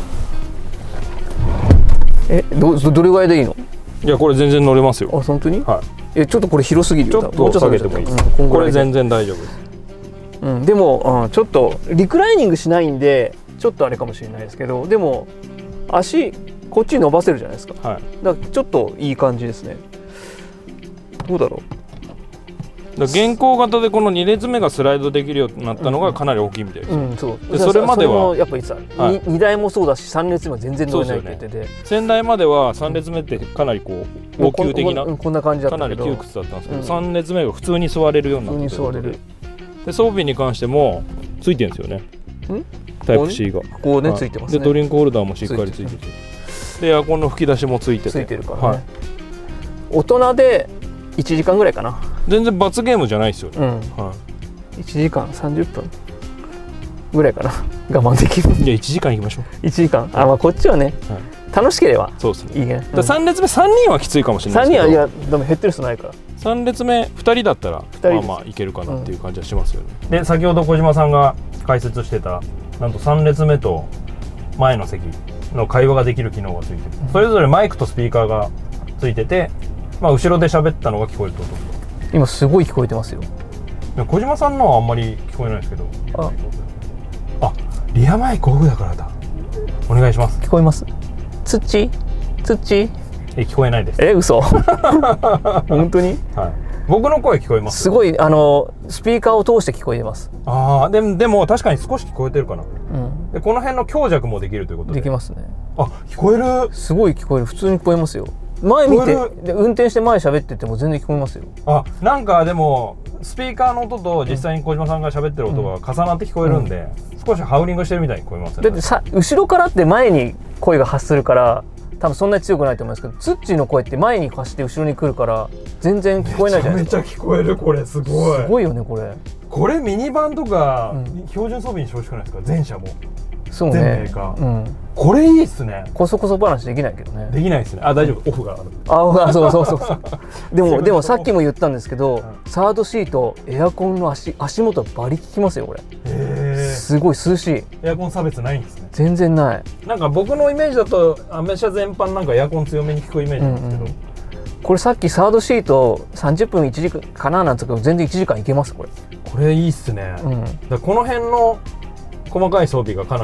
え ど, どれぐらいでいいの？ いやこれ全然乗れますよ。 あ本当に？ はい。 えちょっとこれ広すぎるよ。 ちょっと下げてもいいです、うん、これ全然大丈夫です、 うん、でも、うん、ちょっとリクライニングしないんでちょっとあれかもしれないですけど、でも足こっちに伸ばせるじゃないですか、はい、だからちょっといい感じですね。どうだろう。 だ現行型でこのに列目がスライドできるようになったのがかなり大きいみたいです、うんうん、そうでそれまではやっぱりさ、はい、に台もそうだしさん列目は全然乗れないって言ってて、ね、 先代まではさん列目ってかなりこう高級的なこん、こんな感じだったけどかなり窮屈だったんですけど、うん、さん列目が普通に座れるようになって、 普通に座れる。 で装備に関してもついてるんですよね、タイプ C がここね、はい、ついてますね。 でドリンクホルダーもしっかりついてて、でエアコンの吹き出しもついててついてるからね、はい、大人でいちじかんぐらいかな。 全然罰ゲームじゃないですよね、うんはい、いちじかんさんじゅっぷんぐらいかな我慢できる。 いやいちじかんいきましょう。 いちじかん、あ、まあこっちはね、はい、楽しければそうですね。 いいね。 ださん列目さんにんはきついかもしれないですけど、 さんにんはいやでも減ってる人ないから、 さん列目ふたりだったらまあまあいけるかなっていう感じはしますよね、うん、で先ほど小島さんが解説してたなんとさん列目と前の席の会話ができる機能がついてる、うん、それぞれマイクとスピーカーがついてて、まあ、後ろで喋ったのが聞こえるってことですか？ 今すごい聞こえてますよ。 小島さんのはあんまり聞こえないですけど、ああリアマイクオフだからだ。お願いします。 聞こえます？つっちつっちえ聞こえないです。 え嘘本当に、 はい、僕の声聞こえます？ すごいあのスピーカーを通して聞こえてます。 ああでもでも確かに少し聞こえてるかな、うん、でこの辺の強弱もできるということでできますね。 あ聞こえる。 すごい聞こえる。普通に聞こえますよ。前見てで運転して前喋ってても全然聞こえますよ。あなんかでもスピーカーの音と実際に小島さんが喋ってる音が重なって聞こえるんで、うん、少しハウリングしてるみたいに聞こえますよね。 だってさ後ろからって前に声が発するから多分そんなに強くないと思いますけど、ツッチーの声って前に発して後ろに来るから全然聞こえないじゃないですか。 めちゃめちゃ聞こえる。これすごいすごいよねこれ。これミニバンとか、うん、標準装備にしてほしくないですか？全車もそうね、 全メーカー、うん、これいいっすね。 こそこそ話できないけどね。 できないですね。あ大丈夫、オフがある。 あそうそうそうそうでもでもさっきも言ったんですけど、うん、サードシートエアコンの 足, 足元バリ効きますよこれ。へすごい涼しい。 エアコン差別ないんですね。 全然ない。なんか僕のイメージだとアメ車全般なんかエアコン強めに効くイメージなんですけど、うんうん、 これさっきサードシートさんじゅっぷんいちじかんかななんて言うけど全然いちじかんいけますこれ。 これいいっすね、うん、だこの辺の細かい装備がかなり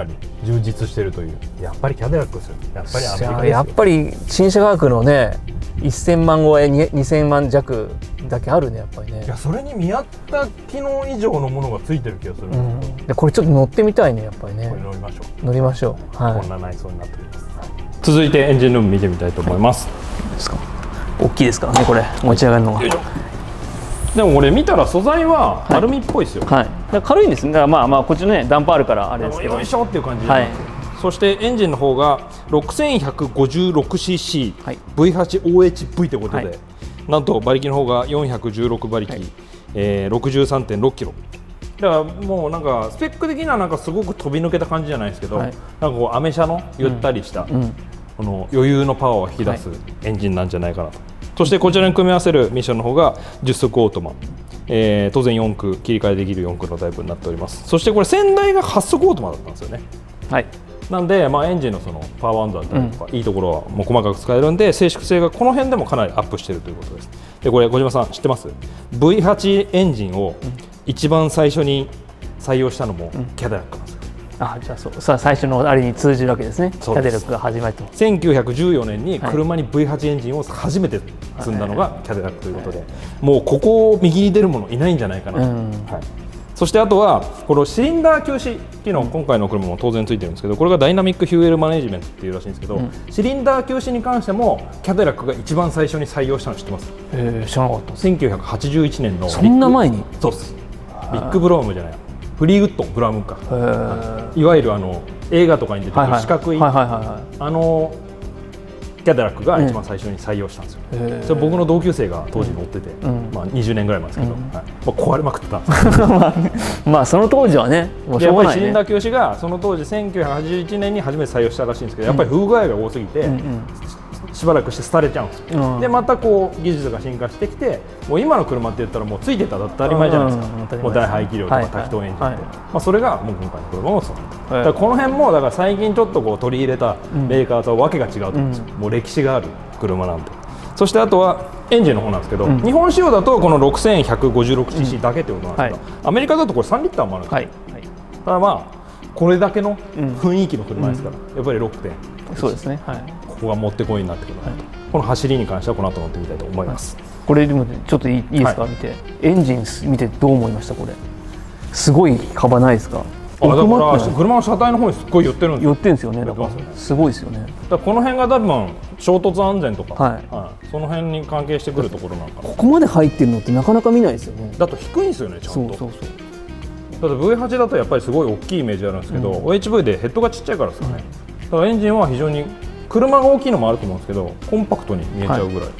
充実してるという。やっぱりキャデラックですよ。やっぱりアメリカですよ。 やっぱり新車価格のねせんまん超えにせんまん弱だけあるねやっぱりね。 いやそれに見合った機能以上のものがついてる気がするんですけど、うん、 でこれちょっと乗ってみたいねやっぱりね。 これ乗りましょう。 乗りましょう。はい、 こんな内装になっております。続いてエンジンルーム見てみたいと思います。 はい、ですか。大きいですからねこれ持ち上がるのが。 でも俺見たら素材はアルミっぽいですよ。 はい、はい、軽いんですね。だからまあまあこっちのねダンパーあるからあれですけど、 よいしょっていう感じで、はい、そしてエンジンの方が ろくせんひゃくごじゅうろくシーシー、はい、ブイエイチオーエイチブイ ということで、はい、なんと馬力の方がよんひゃくじゅうろく馬力、はい、えー、ろくじゅうさんてんろっキロ。だからもうなんかスペック的にはなんかすごく飛び抜けた感じじゃないですけど、はい、なんかこうアメ車のゆったりした、うんうん、この余裕のパワーを引き出すエンジンなんじゃないかなと。そしてこちらに組み合わせるミッションの方がじゅっ速オートマ、えー、当然よん駆切り替えできるよん駆のタイプになっております。そしてこれ先代がはち速オートマだったんですよね。はい、なんで、まあ、エンジンのそのパワーワンダーだったりとか、うん、いいところはもう細かく使えるんで静粛性がこの辺でもかなりアップしているということです。でこれ小島さん知ってます？ ブイエイチ エンジンを一番最初に採用したのもキャデラックなんですよ。 あ、じゃあそうさあ最初のあれに通じるわけですね。キャデラックが始まりとせんきゅうひゃくじゅうよねんに車に ブイエイチ エンジンを初めて積んだのがキャデラックということで、もうここを右に出るものいないんじゃないかなと、うん、はい、そしてあとはこのシリンダー休止機能、今回の車も当然ついてるんですけど、これがダイナミックフューエルマネジメントっていうらしいんですけど、うん、シリンダー休止に関してもキャデラックが一番最初に採用したの知ってます？ えー、知らなかった。 せんきゅうひゃくはちじゅういちねんのそんな前に。 そうです。ビッグブロームじゃない、フリーウッドブラウンか、いわゆるあの映画とかに出てくる四角いあのキャデラックが一番最初に採用したんですよ。それ僕の同級生が当時乗ってて、うん、まあにじゅうねんぐらい前ですけど、うん、はい、まあ、壊れまくってたんですけどまあ、 まあその当時はね、 もうしょうがないね。やっぱりシリンダー休止がその当時せんきゅうひゃくはちじゅういちねんに初めて採用したらしいんですけど、やっぱり不具合が多すぎて、うんうん、しばらくして廃れちゃうんですよ、うん、でまたこう技術が進化してきて、もう今の車って言ったらもうついてたら当たり前じゃないですか、うんうん、もう大排気量とか多気筒エンジンって、はいはい、まあ、それがもう今回の車もそう、はい、だからこの辺もだから最近ちょっとこう取り入れたメーカーとはわけが違うと思うんですよ、うん、もう歴史がある車なんで。そしてあとはエンジンの方なんですけど、うん、日本仕様だとこの ろくせんひゃくごじゅうろくシーシー だけってことなんですけど、うん、はい、アメリカだとこれさんリッターもあるんですよ、はいはい、ただまあこれだけの雰囲気の車ですから、うん、やっぱり ろくてん、 そうですね、はい、 ここが持ってこいになってくるなと、はい、この走りに関してはこの後乗ってみたいと思います、はい、 これでもちょっといい、いいですか、はい、見てエンジン見てどう思いました？これすごい幅ないですか？ あ、だから車の車体の方にすっごい寄ってるんですよ。 寄ってるんですよね。だからすごいですよね。だからこの辺が多分衝突安全とか、はいはい、その辺に関係してくるところなんかな。 ここまで入ってるのってなかなか見ないですよね。 だと低いんですよね、ちゃんと。そうそうそう。だって ブイエイチ だとやっぱりすごい大きいイメージあるんですけど、うん、オーエイチブイ でヘッドがちっちゃいからですかね、うん、だからエンジンは非常に車が大きいのもあると思うんですけどコンパクトに見えちゃうぐらい、はい、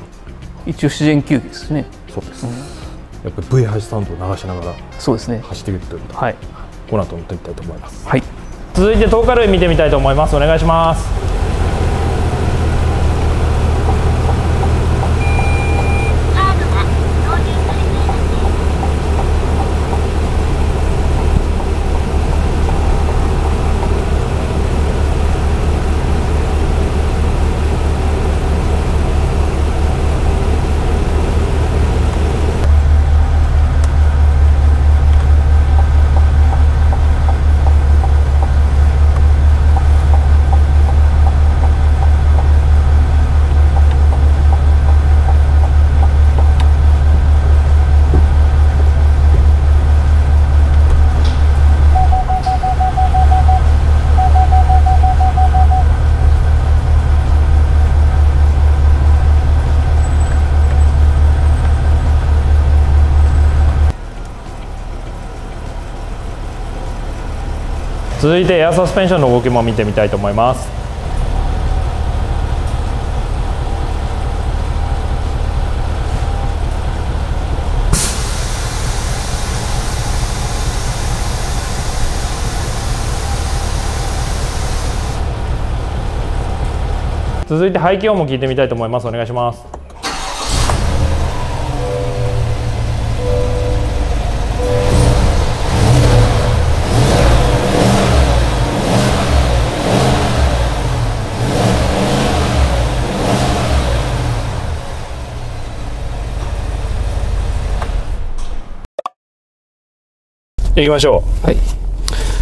一応自然吸気ですね。 そうです、うん、やっぱり ブイエイチ サウンドを流しながらそうですね走っていくということで、 はい、 この後乗ってみたいと思います、 はい、 続いてトーカル見てみたいと思います。お願いします。続いてエアサスペンションの動きも見てみたいと思います。続いて排気音も聞いてみたいと思います。お願いします。行きましょう。はい。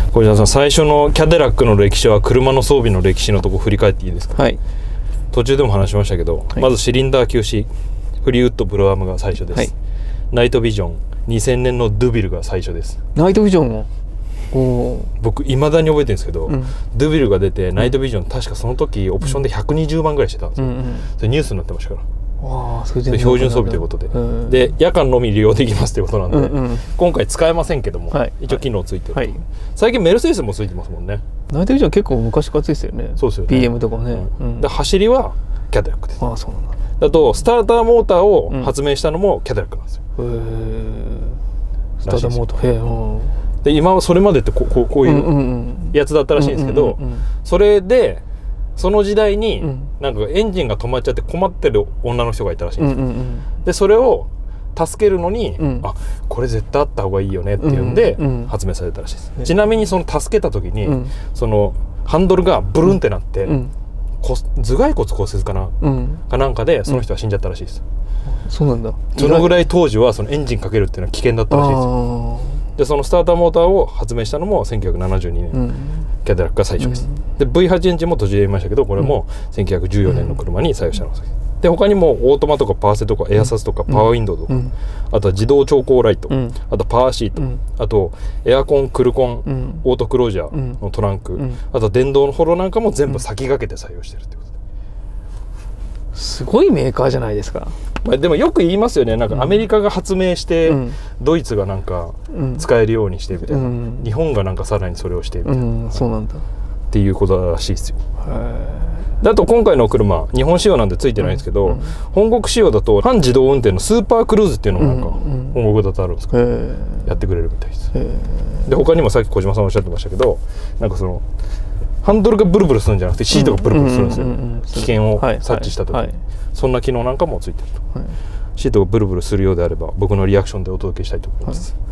小島さん、最初のキャデラックの歴史は車の装備の歴史のとこ振り返っていいですか。 はい。 途中でも話しましたけど、はい、まずシリンダー休止、フリーウッドブロアームが最初です、はい、ナイトビジョン、にせんねんのドゥビルが最初です。 ナイトビジョンもお僕いまだに覚えてるんですけど、うん、ドゥビルが出てナイトビジョン、確かその時オプションでひゃくにじゅうまんぐらいしてたんですよ、うんうん、それニュースになってましたから。 わそれで標準装備ということで、うん、で夜間のみ利用できますということなんで、うんうん、今回使えませんけども、はい、一応機能ついてる、はい、最近メルセデスもついてますもんね。 ナイトビジョン結構昔からついてたよね。 そうですよね。 ビーエム とかね、 うんうん、で走りはキャデラックです。 ああそうなんだ。 だとスターターモーターを発明したのもキャデラックなんですよ、 うん、へスターターモーターへえ。 で今はそれまでってこ う, こう, こういうやつだったらしいんですけど、それでその時代になんかエンジンが止まっちゃって困ってる女の人がいたらしいんですよ、うんうんうん、でそれを助けるのに、うん、あこれ絶対あった方がいいよねっていうんで発明されたらしいです、うんうん、ちなみにその助けた時に、うん、そのハンドルがブルンってなって、うん、こ頭蓋骨骨折かな、うん、かなんかでその人は死んじゃったらしいです、 うん、そうなんだ。 そのぐらい当時はそのエンジンかけるっていうのは危険だったらしいですよ。でそのスターターモーターを発明したのもせんきゅうひゃくななじゅうにねん、うん、キャデラックが最初です、うん、で ブイはち エンジンも途中で言いましたけど、これもせんきゅうひゃくじゅうよねんの車に採用したのです、うん、で他にもオートマとかパーセとかエアサスとかパワーウィンドウとか、うん、あとは自動調光ライト、うん、あとパワーシート、うん、あとエアコンクルコン、うん、オートクロージャーのトランク、うん、あとは電動のホロなんかも全部先駆けて採用してるってことで、 すごいメーカーじゃないですか。 まあ、でもよく言いますよね。なんかアメリカが発明して、うん、ドイツがなんか使えるようにしてみたいな、うん、日本がなんかさらにそれをしてみたいな、うん、 そうなんだっていうことらしいですよ。だと今回の車日本仕様なんでついてないんですけど、うん、本国仕様だと半自動運転のスーパークルーズっていうのがなんか本国だとあるんですけど、やってくれるみたいです。で他にもさっき小島さんおっしゃってましたけど、なんかそのハンドルがブルブルするんじゃなくてシートがブルブルするんですよ、危険を察知した時に、はいはい、そんな機能なんかもついてると、はい、シートがブルブルするようであれば僕のリアクションでお届けしたいと思います、はい、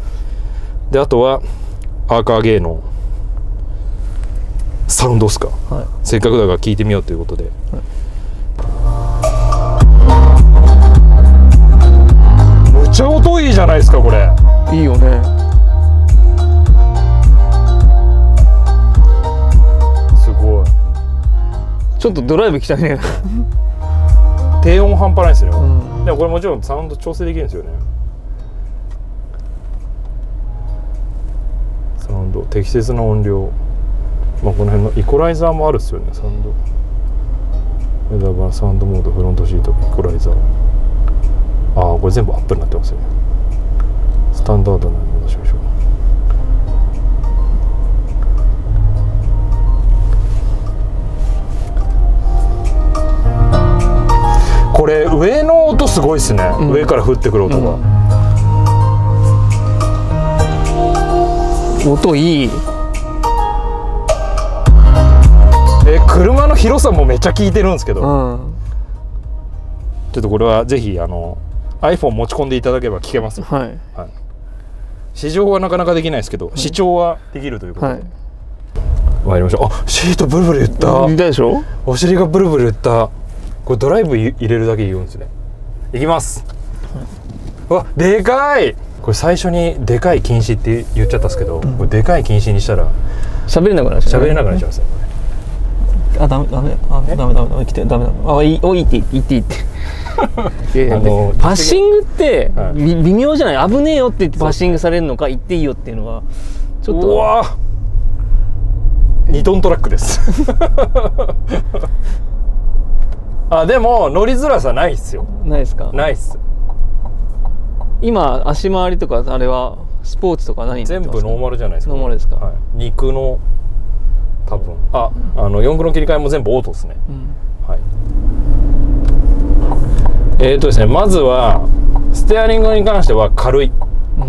であとはアーカーゲーのサウンドっすか、はい、せっかくだから聞いてみようということで、はい、むちゃ音いいじゃないですかこれ。 いいよね。ちょっとドライブ行きたいね低音半端ないですよ、うん、でもこれもちろんサウンド調整できるんですよね。サウンド適切な音量、まあ、この辺のイコライザーもあるっすよね。サウンドだからサウンドモード、フロントシート、イコライザー、ああこれ全部アップになってますね。スタンダードなのに戻しましょう。これ上の音すごいですね、うん、上から降ってくる音が、 うん、音いい。 え車の広さもめっちゃ効いてるんですけど、うん、ちょっとこれはぜひあの iPhone 持ち込んでいただければ聞けますよ、はいはい、試乗はなかなかできないですけど、はい、試聴はできるということで、はい、参りましょう。あシートブルブル言った、 言ったでしょ。 お尻がブルブル言った。これドライブ入れるだけ言うんですね。いきます、うん、わでかい。これ最初にでかい禁止って言っちゃったんですけど、うん、これでかい禁止にしたら喋れなくなっちゃう、 喋れなくなっちゃいますね。 あダメダメあダメダメ来てダメダメあいいおいいって言っていいっていやいやあのパッシングって、はい、微妙じゃない。危ねえよって言ってパッシングされるのか言っていいよっていうのはちょっと。 うわにトントラックですあでも乗りづらさないっすよ。 ないですか。 ないっす。 今足回りとかあれはスポーツとか何になってますか。 全部ノーマルじゃないですか。 ノーマルですか、 はい、肉の多分あ、うん、あのよん駆の切り替えも全部オートですね、うん、はいえーとですねまずはステアリングに関しては軽い、うん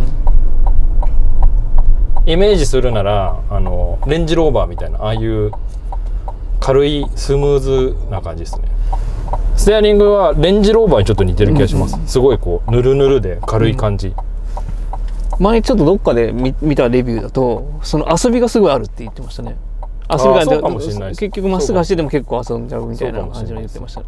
、イメージするならあのレンジローバーみたいなああいう軽いスムーズな感じですね。ステアリングはレンジローバーにちょっと似てる気がします、うん、すごいこうぬるぬるで軽い感じ、うん、 前ちょっとどっかで 見, 見たレビューだとその遊びがすごいあるって言ってましたね。遊びがそうかもしれないです。結局まっすぐ走っても結構遊んじゃうみたいな感じの言ってました、はい、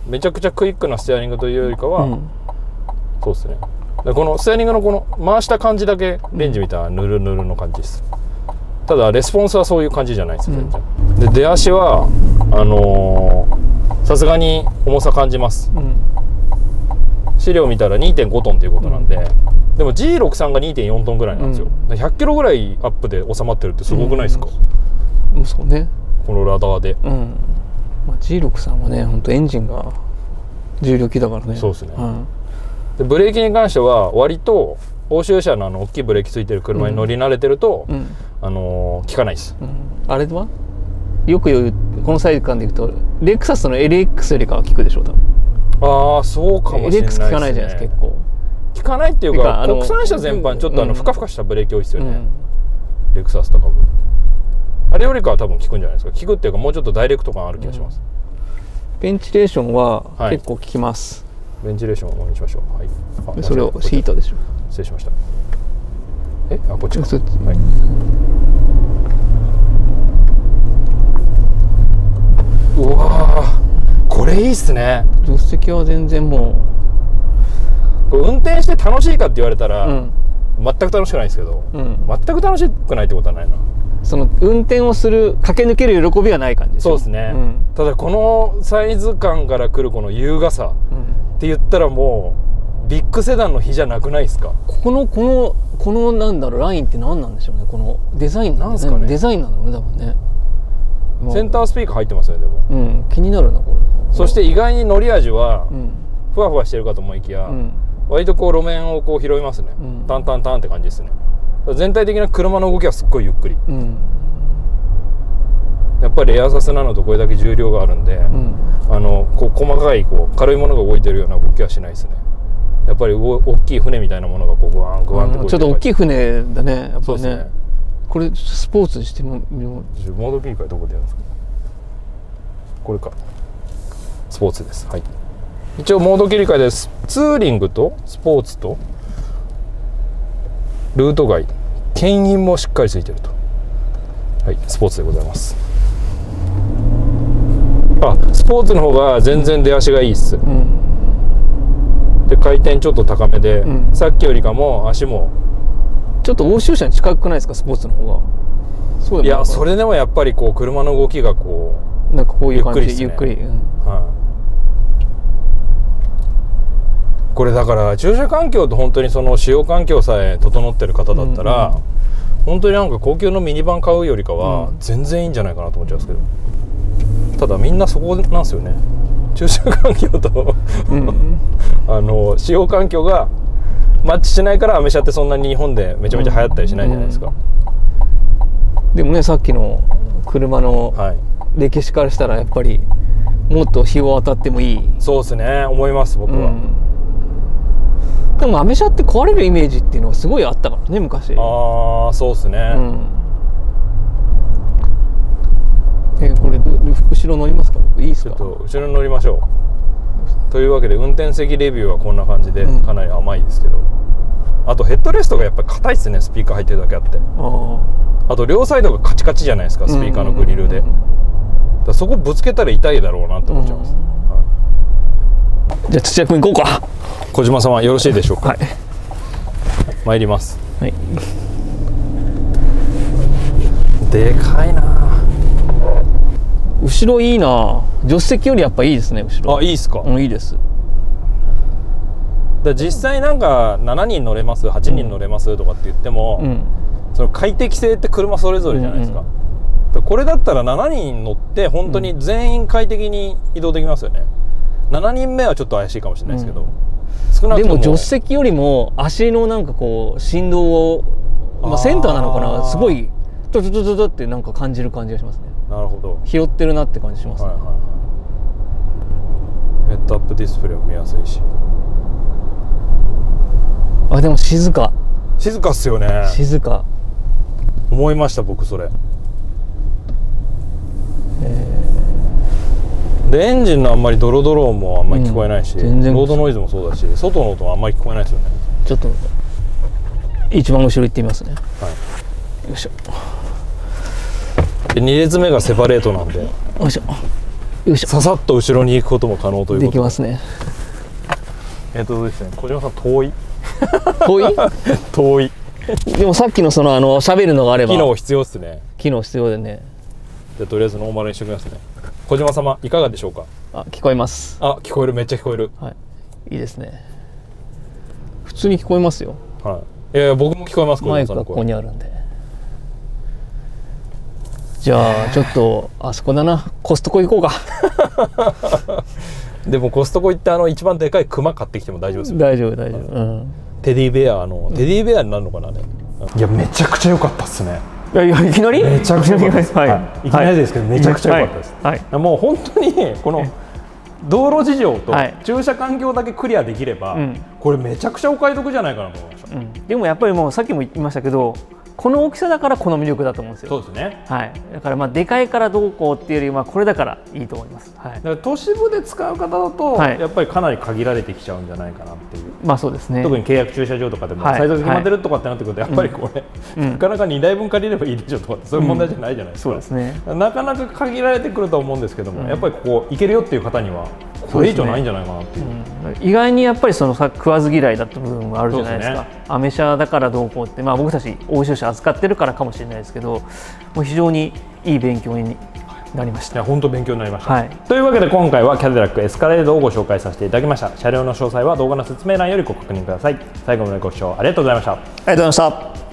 めちゃくちゃクイックなステアリングというよりかは、うん、そうですね。このステアリングのこの回した感じだけレンジみたいなぬるぬるの感じです、 ただレスポンスはそういう感じじゃないですよ、全然、うん、で出足はあのさすがに重さ感じます、うん、資料見たら にてんごトンということなんで、うん、でも ジーろくじゅうさん が にてんよんトンぐらいなんですよ、うん、ひゃっキロぐらいアップで収まってるってすごくないですか、 うん、そうね、 このラダーで、うんまあ、ジーろくじゅうさん はね本当エンジンが重量機だからね。 そうですね、うん、でブレーキに関しては割と欧州車のあの大きいブレーキついてる車に乗り慣れてると、うん、あのー、効かないです、うん、 あれはよく言うこのサイズ感でいくとレクサスの エルエックス よりかは効くでしょう多分。 ああそうかもしれないですね。 エルエックス 効かないじゃないですか。結構効かないっていうか国産車全般ちょっとあのふかふかしたブレーキ多いですよね、うん、レクサスとかもあれよりかは多分効くんじゃないですか。効くっていうかもうちょっとダイレクト感ある気がします、うん、ベンチレーションは結構効きます、 はい、ベンチレーションをオンにしましょう、はい、 それをシートでしょ。 失礼しました。えあこっちか、はい、うわこれいいっすね。 助手席は全然もうこれ運転して楽しいかって言われたら、うん、全く楽しくないですけど、うん、全く楽しくないってことはないな。 その運転をする駆け抜ける喜びはない感じです。 そうですね、うん、ただこのサイズ感からくるこの優雅さって言ったらもうビッグセダンの比じゃなくないですか。 このこのこのなんだろうラインって何なんでしょうね。このデザインなんですかね。デザインなのね多分ね。 センタースピーカー入ってますよねでも、 うん、気になるなこれ。 そして意外に乗り味はふわふわしてるかと思いきや、うん、割とこう路面をこう拾いますね、うん、タンタンタンって感じですね。全体的な車の動きはすっごいゆっくり、うん、やっぱりエアサスなのとこれだけ重量があるんで、うん、あのこう細かいこう軽いものが動いてるような動きはしないですね。やっぱり大きい船みたいなものがこうグワングワンって動いてる、うん、ちょっと大きい船だねやっぱりね。そうですね。これスポーツにしてもモード切り替えどこでやるんですか。これかスポーツです、はい、一応モード切り替えです。ツーリングとスポーツとルート外牽引もしっかりついてると、はい、スポーツでございます。あスポーツの方が全然出足がいいっす、うん、で回転ちょっと高めで、うん、さっきよりかも足もちょっと欧州車に近くないですかスポーツの方が。 そういやそれでもやっぱりこう車の動きがこうなんかこういう感じゆっくり、ね、ゆっくり、うんはい、 これだから駐車環境と本当にその使用環境さえ整ってる方だったら、うんうん、本当になんか高級のミニバン買うよりかは全然いいんじゃないかなと思っちゃうんですけど、ただみんなそこなんですよね。駐車環境とあの使用環境がマッチしないからアメ車ってそんなに日本でめちゃめちゃ流行ったりしないじゃないですか、 うんうん、でもねさっきの車の歴史からしたらやっぱりもっと日を当たってもいい。 そうですね思います僕は、うん、 でもアメ車って壊れるイメージっていうのがすごいあったからね昔。 ああそうですね、うん、 えこれ後ろ乗りますか。いいですか。 ちょっと後ろに乗りましょう。というわけで運転席レビューはこんな感じでかなり甘いですけど、うん、あとヘッドレストがやっぱり硬いですね。スピーカー入ってるだけあって。 あ, あと両サイドがカチカチじゃないですかスピーカーのグリルで。だそこぶつけたら痛いだろうなと思っちゃいます、うんはい、 じゃあ土屋君行こうか。 小島様よろしいでしょうか。はい、参ります、はい、でかいな。 後ろいいな。助手席よりやっぱいいですね後ろ。 あいいですか。 うんいいです。 だ実際なんかしちにん乗れますはちにん乗れますとかって言っても、うん、その快適性って車それぞれじゃないですか、うんうん、これだったらしちにん乗って本当に全員快適に移動できますよね、うん、しちにんめはちょっと怪しいかもしれないですけど、うん、 少なくともでも助手席よりも足のなんかこう振動を、まあ、センターなのかなすごいトトトトトってなんか感じる感じがしますね。 なるほど拾ってるなって感じしますね、はいはい、 ヘッドアップディスプレイも見やすいし。 あでも静か。 静かっすよね。 静か思いました僕それ、えー、でエンジンのあんまりドロドロ音もあんまり聞こえないし、うん、全然ロードノイズもそうだし外の音もあんまり聞こえないですよね。 ちょっと一番後ろ行ってみますね、はい、よいしょ。 でに列目がセパレートなんでよいしょよいしょささっと後ろに行くことも可能ということでできますね。 えっとですね小島さん遠い遠い遠いでもさっきのそのあの喋るのがあれば機能必要っすね。 機能必要でね。 じゃあとりあえずノーマルにしておきますね。小島様いかがでしょうか。 あ、聞こえます。 あ、聞こえる、めっちゃ聞こえる。 はい、いいですね。普通に聞こえますよ。 はい。いやいや僕も聞こえます。 マイクがここにあるんで。じゃあちょっとあそこだな、コストコ行こうか。 でもコストコ行ってあの一番でかいクマ買ってきても大丈夫ですよ。 大丈夫大丈夫。うん、 テディベアの、うん、テディベアになるのかなね。いやめちゃくちゃ良かったっすね。 いやいやいきなりめちゃくちゃ良かったです。はい。いきなりですけどめちゃくちゃ良かったです。 はい。 もう本当にこの道路事情と駐車環境だけクリアできれば、これめちゃくちゃお買い得じゃないかなと思いました。うん、でもやっぱりもうさっきも言いましたけど。この大きさだからこの魅力だと思うんですよ。 そうですね。 はい。だからまあでかいからどうこうっていうよりはこれだからいいと思います。はい。 だから都市部で使う方だと、はい、やっぱりかなり限られてきちゃうんじゃないかなっていう。 まあそうですね。 特に契約駐車場とかでもサイズが決まってるとかってなってくると、やっぱりこれ、うん、なかなかにだいぶん借りればいいでしょとかってそういう問題じゃないじゃないですか。 うん、そうですね。 なかなか限られてくると思うんですけども、うん、やっぱりここ行けるよっていう方にはこれ以上ないんじゃないかなっていう。 意外にやっぱりその食わず嫌いだった部分があるじゃないですか。すね、アメ車だからどうこうって、まあ、僕たち欧州車扱ってるからかもしれないですけど、もう非常にいい勉強になりました。 いや本当勉強になりました、はい、というわけで今回はキャデラックエスカレードをご紹介させていただきました。車両の詳細は動画の説明欄よりご確認ください。最後までご視聴ありがとうございました。ありがとうございました。